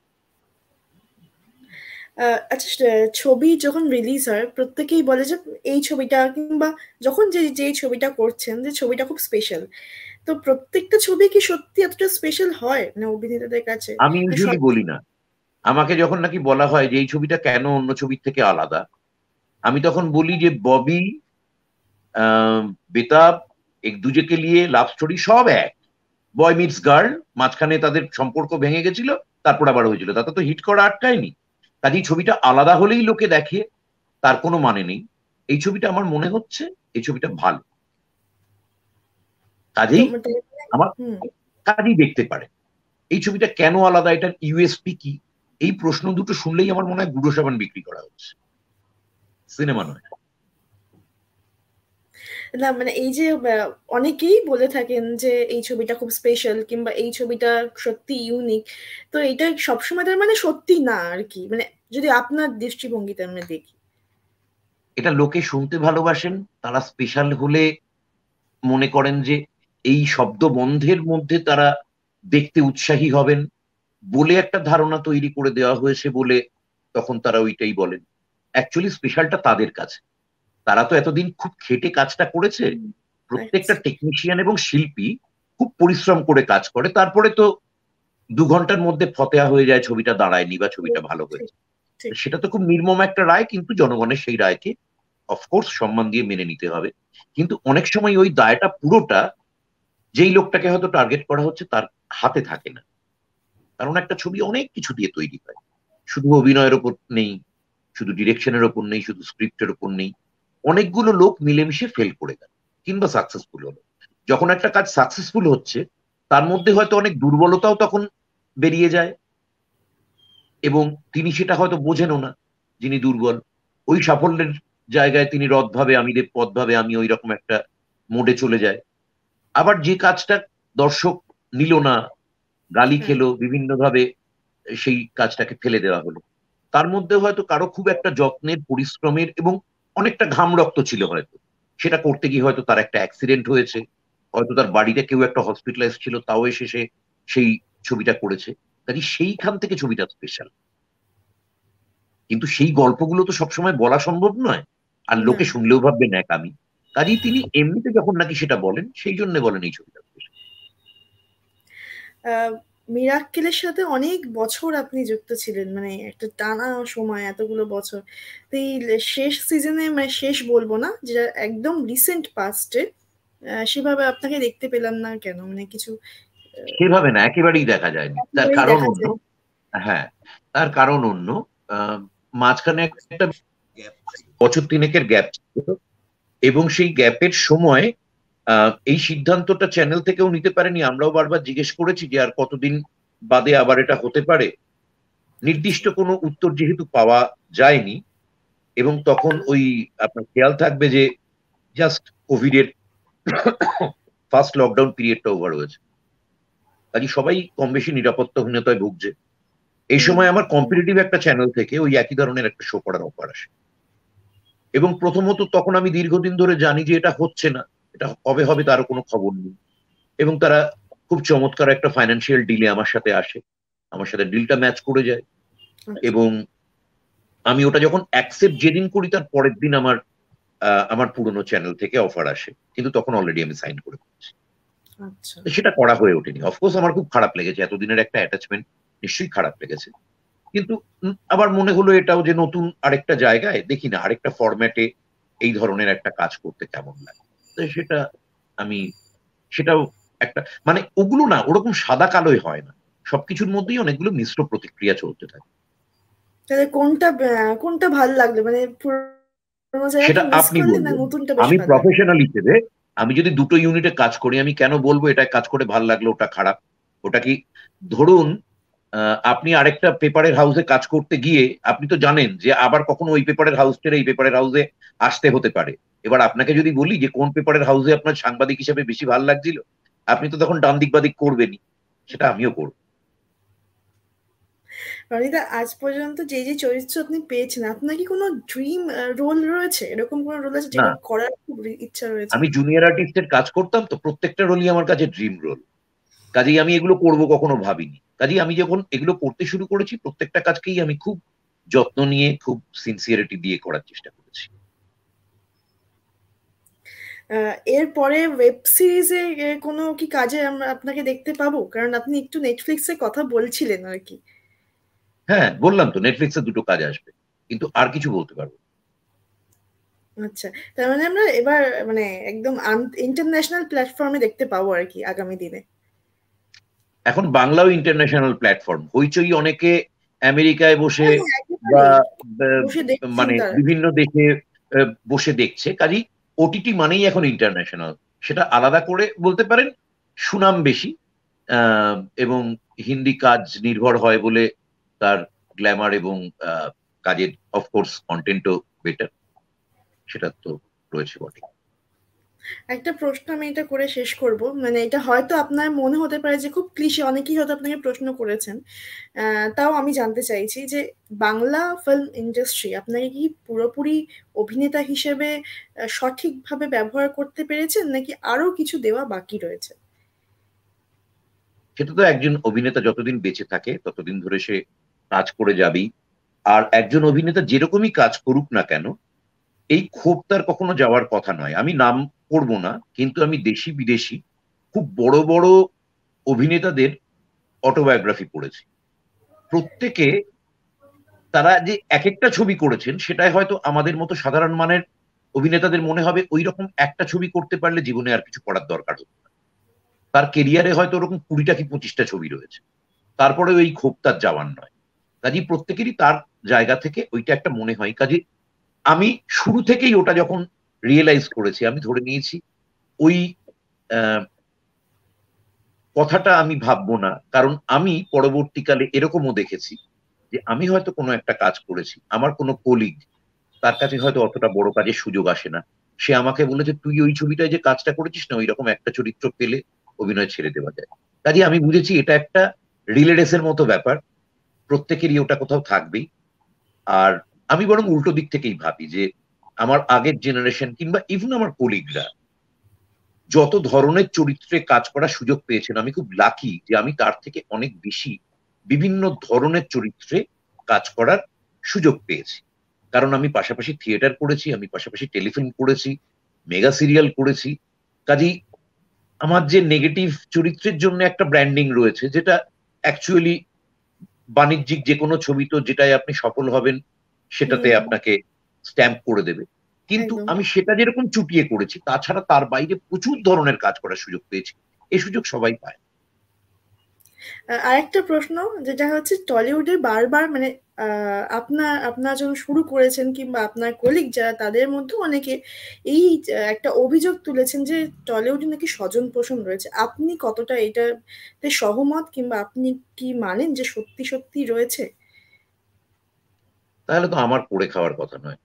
আচ্ছা, ছবি যখন রিলিজ হয় প্রত্যেকেই বলে যে এই ছবিটা, কিংবা যখন যে যে ছবিটা করছেন যে ছবিটা খুব স্পেশাল, তো প্রত্যেকটা ছবি কি সত্যি এতটা স্পেশাল হয় না অভিনেতাদের কাছে? আমি ইউজুয়ালি বলি না। আমাকে যখন নাকি বলা হয় যে এই ছবিটা কেন অন্য ছবির থেকে আলাদা, আমি তখন বলি যে ববি, আহ, বেতাব, এক দুজেকে নিয়ে লাভ স্টোরি সব এক। বয় মিটস গার্ল, মাঝখানে তাদের সম্পর্ক ভেঙে গেছিল, তারপর আবার হয়েছিল, তাতে তো হিট করা আটকায়নি। কাজেই ছবিটা আলাদা হলেই লোকে দেখে, তার কোনো মানে নেই। এই ছবিটা আমার মনে হচ্ছে এই ছবিটা ভালো, কাজেই তোমার তাই মনে হয়? আমার হুম। কাজেই দেখতে পারে। এই ছবিটা কেন আলাদা, এটার ইউএসপি কি, এই প্রশ্ন দুটো শুনলেই আমার মনে হয় গুঁড়ো সাবান বিক্রি করা হচ্ছে, সিনেমা নয়। না মানে এই যে আহ, অনেকেই বলে থাকেন যে এই ছবিটা খুব স্পেশাল কিংবা এই ছবিটা সত্যি ইউনিক, তো এটা সবসময় তার মানে সত্যি না আর কি, মানে যদি আপনার দৃষ্টিভঙ্গিতে আমরা দেখি। এটা লোকে শুনতে ভালোবাসেন, তারা স্পেশাল হলে মনে করেন যে এই শব্দ বন্ধের মধ্যে তারা দেখতে উৎসাহী হবেন বলে একটা ধারণা তৈরি করে দেওয়া হয়েছে বলে তখন তারা ওইটাই বলেন। অ্যাকচুয়ালি স্পেশালটা তাদের কাছে, তারা তো এতদিন খুব খেটে কাজটা করেছে। হুম। প্রত্যেকটা আচ্ছা। টেকনিশিয়ান এবং শিল্পী খুব পরিশ্রম করে কাজ করে, তারপরে তো দু ঘন্টার মধ্যে ফতেয়া হয়ে যায়, ছবিটা দাঁড়ায়নি বা ছবিটা ভালো ঠিক। হয়েছে। ঠিক। সেটা তো খুব নির্মম একটা রায়, কিন্তু জনগণের সেই রায়কে অফকোর্স সম্মান দিয়ে মেনে নিতে হবে। কিন্তু অনেক সময় ওই দায়টা পুরোটা যেই লোকটাকে হয়তো টার্গেট করা হচ্ছে তার হাতে থাকে না। কারণ একটা ছবি অনেক কিছু দিয়ে তৈরি হয়, শুধু অভিনয়ের ওপর নেই, শুধু ডিরেকশনের ওপর নেই, শুধু স্ক্রিপ্টের ওপর নেই। অনেকগুলো লোক মিলেমিশে ফেল করে গেল কিংবা সাকসেসফুল হলো। যখন একটা কাজ সাকসেসফুল হচ্ছে, তার মধ্যে হয়তো অনেক দুর্বলতাও তখন বেরিয়ে যায়, এবং তিনি সেটা হয়তো বোঝেনও না, যিনি দুর্বল। ওই সাফল্যের জায়গায় তিনি রথ ভাবে, আমি দেব পথ ভাবে, আমি ওই রকম একটা মোডে চলে যায়। আবার যে কাজটা দর্শক নিল না, গালি হ্যাঁ। খেলো বিভিন্ন ভাবে, সেই কাজটাকে ফেলে দেওয়া হলো। তার মধ্যে হয়তো কারো খুব একটা যত্নের, পরিশ্রমের এবং অনেকটা ঘাম রক্ত ছিল হয়তো, সেটা করতে গিয়ে হয়তো তার একটা অ্যাক্সিডেন্ট হয়েছে, হয়তো তার বাড়িতে কেউ একটা হসপিটালাইজ ছিল, তাও এসে সে সেই ছবিটা করেছে। কাজে সেইখান থেকে ছবিটা স্পেশাল। কিন্তু সেই গল্পগুলো তো সবসময় বলা সম্ভব নয়, আর না। লোকে শুনলেও ভাববে ন্যাকামি। কাজেই তিনি এমনিতে যখন নাকি সেটা বলেন, সেই জন্য বলেন এই ছবিটা স্পেশাল। আহ, মিরাক্কেলের সাথে অনেক বছর আপনি যুক্ত ছিলেন, মানে একটা টানা সময় এতগুলো বছর। তো এই শেষ সিজনে, মানে শেষ বলবো না, যেটা একদম রিসেন্ট পাস্টে সেভাবে আপনাকে দেখতে পেলাম না কেন, মানে কিছু আহ, সেভাবে না, একেবারেই দেখা যায়নি, তার একেবারেই কারণ দেখা অন্য। যায়। হ্যাঁ, তার কারণ অন্য। আহ, মাঝখানে একটা বছর তিনেকের গ্যাপ ছিল, এবং সেই গ্যাপের সময় আহ, এই সিদ্ধান্তটা চ্যানেল থেকেও নিতে পারেনি। আমরাও বারবার জিজ্ঞেস করেছি যে আর কতদিন বাদে আবার এটা হতে পারে। আচ্ছা। নির্দিষ্ট কোনো উত্তর যেহেতু পাওয়া যায়নি, এবং তখন ওই আপনার খেয়াল থাকবে যে জাস্ট কোভিড এর ফার্স্ট লকডাউন পিরিয়ডটা ওভার হয়েছে, কাজে সবাই কম বেশি নিরাপত্তাহীনতায় ভুগছে। এই হুম। সময় আমার কম্পিটিটিভ একটা চ্যানেল থেকে ওই একই ধরনের একটা শো করার অফার আসে, এবং প্রথমত তখন আমি দীর্ঘদিন ধরে জানি যে এটা হচ্ছে না, এটা কবে হবে তারও কোনো খবর নেই। এবং তারা খুব চমৎকার একটা ফাইন্যান্সিয়াল ডিলে আমার সাথে আসে, আমার সাথে ডিলটা ম্যাচ করে যায়। আচ্ছা। এবং আমি ওটা যখন অ্যাকসেপ্ট যেদিন করি, তার পরের দিন আমার আহ, আমার পুরনো চ্যানেল থেকে অফার আসে, কিন্তু তখন অলরেডি আমি সাইন করে ফেলেছি। আচ্ছা। তো সেটা করা হয়ে ওঠেনি। অফকোর্স আমার খুব খারাপ লেগেছে, এতদিনের একটা অ্যাটাচমেন্ট নিশ্চয়ই খারাপ লেগেছে। কিন্তু উম, আবার মনে হলো এটাও যে নতুন আরেকটা জায়গায় দেখি না, আরেকটা ফরম্যাটে এই ধরনের একটা কাজ করতে কেমন লাগে। তো সেটা আমি, সেটাও একটা, মানে ওগুলো না ওরকম সাদা কালোই হয় না, সবকিছুর মধ্যেই অনেকগুলো মিশ্র প্রতিক্রিয়া চলতে থাকে। তাহলে কোনটা আহ, কোনটা ভালো লাগলো, মানে পুরোনো সেটা জায়গাকে মিস আপনি করলে না বলবেন। নতুনটা বেশ আমি ভালো লাগলো? প্রফেশনাল হিসেবে, আমি যদি দুটো ইউনিটে কাজ করি, আমি কেন বলবো এটা কাজ করে ভালো লাগলো ওটা খারাপ? ওটা কি, ধরুন আহ, আপনি আরেকটা পেপারের হাউসে কাজ করতে গিয়ে আপনি তো জানেন যে আবার কখনো ওই পেপারের হাউস ছেড়ে এই পেপারের হাউসে আসতে হতে পারে। এবার আপনাকে যদি বলি যে কোন পেপারের হাউসে আপনার সাংবাদিক হিসেবে বেশি ভালো লাগছিল, আপনি তো তখন ডান দিক বাদিক করবেনই। সেটা আমিও করবো। রনিদা, আজ পর্যন্ত যে যে চরিত্র আপনি পেয়েছেন, আপনার কি কোনো ড্রিম রোল রয়েছে, এরকম কোনো রোল আছে না, যেটা করার খুব ইচ্ছা রয়েছে? আমি জুনিয়র আর্টিস্টের কাজ করতাম, তো প্রত্যেকটা রোলই আমার কাছে ড্রিম রোল। কাজেই আমি এগুলো করব কখনো ভাবিনি। কাজেই আমি যখন এগুলো করতে শুরু করেছি, প্রত্যেকটা কাজকেই আমি খুব যত্ন নিয়ে, খুব সিনসিয়ারিটি দিয়ে করার চেষ্টা করেছি। এরপরে ওয়েব সিরিজে কোনো কি কাজে আমরা আপনাকে দেখতে পাবো? কারণ আপনি একটু নেটফ্লিক্সে কথা বলছিলেন আর কি। হ্যাঁ, বললাম তো নেটফ্লিক্সে দুটো কাজ আসবে, কিন্তু আর কিছু বলতে পারবো। আচ্ছা, তার মানে আমরা এবার মানে একদম ইন্টারন্যাশনাল প্ল্যাটফর্মে দেখতে পাবো আর কি আগামী দিনে। এখন বাংলাও ইন্টারন্যাশনাল প্ল্যাটফর্ম, হইচই অনেকে আমেরিকায় বসে হ্যাঁ হ্যাঁ বা একেবারেই আহ, বসে দেখছেন মানে তারা। বিভিন্ন দেশে আহ, বসে দেখছে, কাজেই ওটিটি মানেই এখন ইন্টারন্যাশনাল। সেটা আলাদা করে বলতে পারেন, সুনাম বেশি, আহ, এবং হিন্দি কাজ নির্ভর হয় বলে তার গ্ল্যামার এবং আহ, কাজের অফকোর্স কন্টেন্টও বেটার, সেটা তো রয়েছে বটে। একটা প্রশ্ন আমি এটা করে শেষ করব, মানে এটা হয়তো আপনার মনে হতে পারে যে খুব ক্লিশে, অনেকেই হয়তো আপনাকে প্রশ্ন করেছেন, আহ, তাও আমি জানতে চাইছি যে বাংলা ফিল্ম ইন্ডাস্ট্রি আপনাকে কি পুরোপুরি অভিনেতা হিসেবে আহ, সঠিকভাবে ব্যবহার করতে পেরেছেন, নাকি আরো কিছু দেওয়া বাকি রয়েছে? সেটা তো একজন অভিনেতা যতদিন বেঁচে থাকে ততদিন ধরে সে কাজ করে যাবেই। আর একজন অভিনেতা যেরকমই কাজ করুক না কেন, এই ক্ষোভ তার কখনো যাওয়ার কথা নয়। আমি নাম করব না, কিন্তু আমি দেশি বিদেশি খুব বড় বড় অভিনেতাদের অটোবায়োগ্রাফি পড়েছি। প্রত্যেকে তারা যে এক একটা ছবি করেছেন, সেটাই হয়তো আমাদের মতো সাধারণ মানের অভিনেতাদের মনে হবে ওই রকম একটা ছবি করতে পারলে জীবনে আর কিছু করার দরকার হতো না। তার কেরিয়ারে হয়তো ওরকম কুড়িটা কি পঁচিশটা ছবি রয়েছে, তারপরে ওই ক্ষোভ তার যাওয়ার নয়। কাজী প্রত্যেকেরই তার জায়গা থেকে ওইটা একটা মনে হয়। কাজে আমি শুরু থেকেই ওটা যখন রিয়েলাইজ করেছি, আমি ধরে নিয়েছি ওই আহ, কথাটা আমি ভাববো না। কারণ আমি পরবর্তীকালে এরকমও দেখেছি যে আমি হয়তো কোনো একটা কাজ করেছি, আমার কোনো কলিগ, তার কাছে হয়তো অতটা বড় কাজের সুযোগ আসে না, সে আমাকে বলেছে তুই ওই ছবিটায় যে কাজটা করেছিস না, ওই রকম একটা চরিত্র পেলে অভিনয় ছেড়ে দেওয়া যায়। কাজে আমি বুঝেছি এটা একটা রিলে রেসের মতো ব্যাপার, প্রত্যেকেরই ওটা কোথাও থাকবেই। আর আমি বরং উল্টো দিক থেকেই ভাবি যে আমার আগের জেনারেশন কিংবা ইভেন আমার কলিগরা যত ধরনের চরিত্রে কাজ করার সুযোগ পেয়েছেন, আমি খুব লাকি যে আমি তার থেকে অনেক বেশি বিভিন্ন ধরনের চরিত্রে কাজ করার সুযোগ পেয়েছি। কারণ আমি পাশাপাশি থিয়েটার করেছি, আমি পাশাপাশি টেলিফিল্ম করেছি, মেগা সিরিয়াল করেছি। কাজেই আমার যে নেগেটিভ চরিত্রের জন্য একটা ব্র্যান্ডিং রয়েছে, যেটা অ্যাকচুয়ালি বাণিজ্যিক যে কোনো ছবি তো যেটাই আপনি সফল হবেন সেটাতে হুম। আপনাকে স্ট্যাম্প করে দেবে। কিন্তু একদম। আমি সেটা যেরকম চুটিয়ে করেছি, তাছাড়া তার বাইরে প্রচুর ধরনের কাজ করার সুযোগ পেয়েছি। এই সুযোগ সবাই পায়। আহ, আরেকটা প্রশ্ন, যেটা হচ্ছে টলিউডে বারবার মানে আহ, আপনার আপনার যখন শুরু করেছেন কিংবা আপনার কলিগ যারা তাদের মধ্যে অনেকে এই আহ, একটা অভিযোগ তুলেছেন যে টলিউডে নাকি স্বজন পোষণ রয়েছে। আপনি কতটা এটাতে সহমত, কিংবা আপনি কি মানেন যে সত্যি সত্যি রয়েছে? তাহলে তো আমার করে খাওয়ার কথা নয়।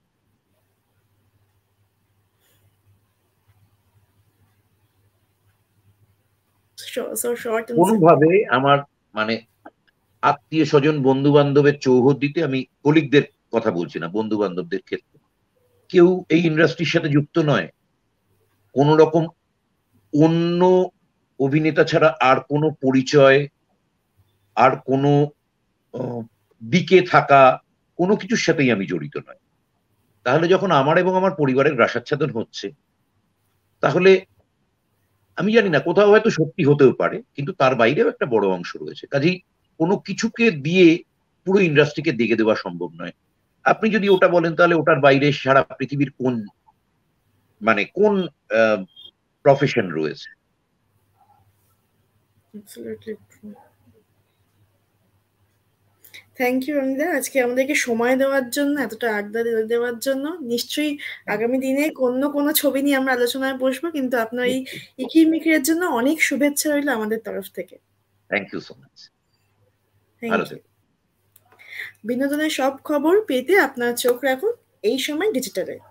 Short and simple. কোনোভাবে আমার মানে আত্মীয় স্বজন বন্ধু বান্ধবের চৌহদ্দিতে, আমি কলিগদের কথা বলছি না, বন্ধু বান্ধবদের ক্ষেত্রে কেউ এই ইন্ডাস্ট্রির সাথে যুক্ত নয়। কোন রকম অন্য অভিনেতা ছাড়া আর কোনো পরিচয়, আর কোনো আহ, দিকে থাকা কোনো কিছুর সাথেই আমি জড়িত নয়। তাহলে যখন আমার এবং আমার পরিবারের গ্রাসাচ্ছাদন হচ্ছে, তাহলে আমি জানি না, কোথাও হয়তো সত্যি হতেও পারে, কিন্তু তার বাইরেও একটা বড় অংশ রয়েছে। কাজেই কোনো কিছুকে দিয়ে পুরো ইন্ডাস্ট্রিকে দেখে দেওয়া সম্ভব নয়। আপনি যদি ওটা বলেন, তাহলে ওটার বাইরে সারা পৃথিবীর কোন মানে কোন প্রফেশন রয়েছে? থ্যাংক ইউ রনিদা, আজকে আমাদেরকে সময় দেওয়ার জন্য, এতটা আড্ডা দে- দেওয়ার জন্য। নিশ্চয়ই আগামী দিনে অন্য কোনো ছবি নিয়ে আমরা আলোচনায় বসবো, কিন্তু আপনার এই ইকির মিকিরের জন্য অনেক শুভেচ্ছা রইলো আমাদের তরফ থেকে। Thank you so much. Thank ভালো ইউ। থেকো। বিনোদনের সব খবর পেতে আপনার চোখ রাখুন এই সময় ডিজিটালে।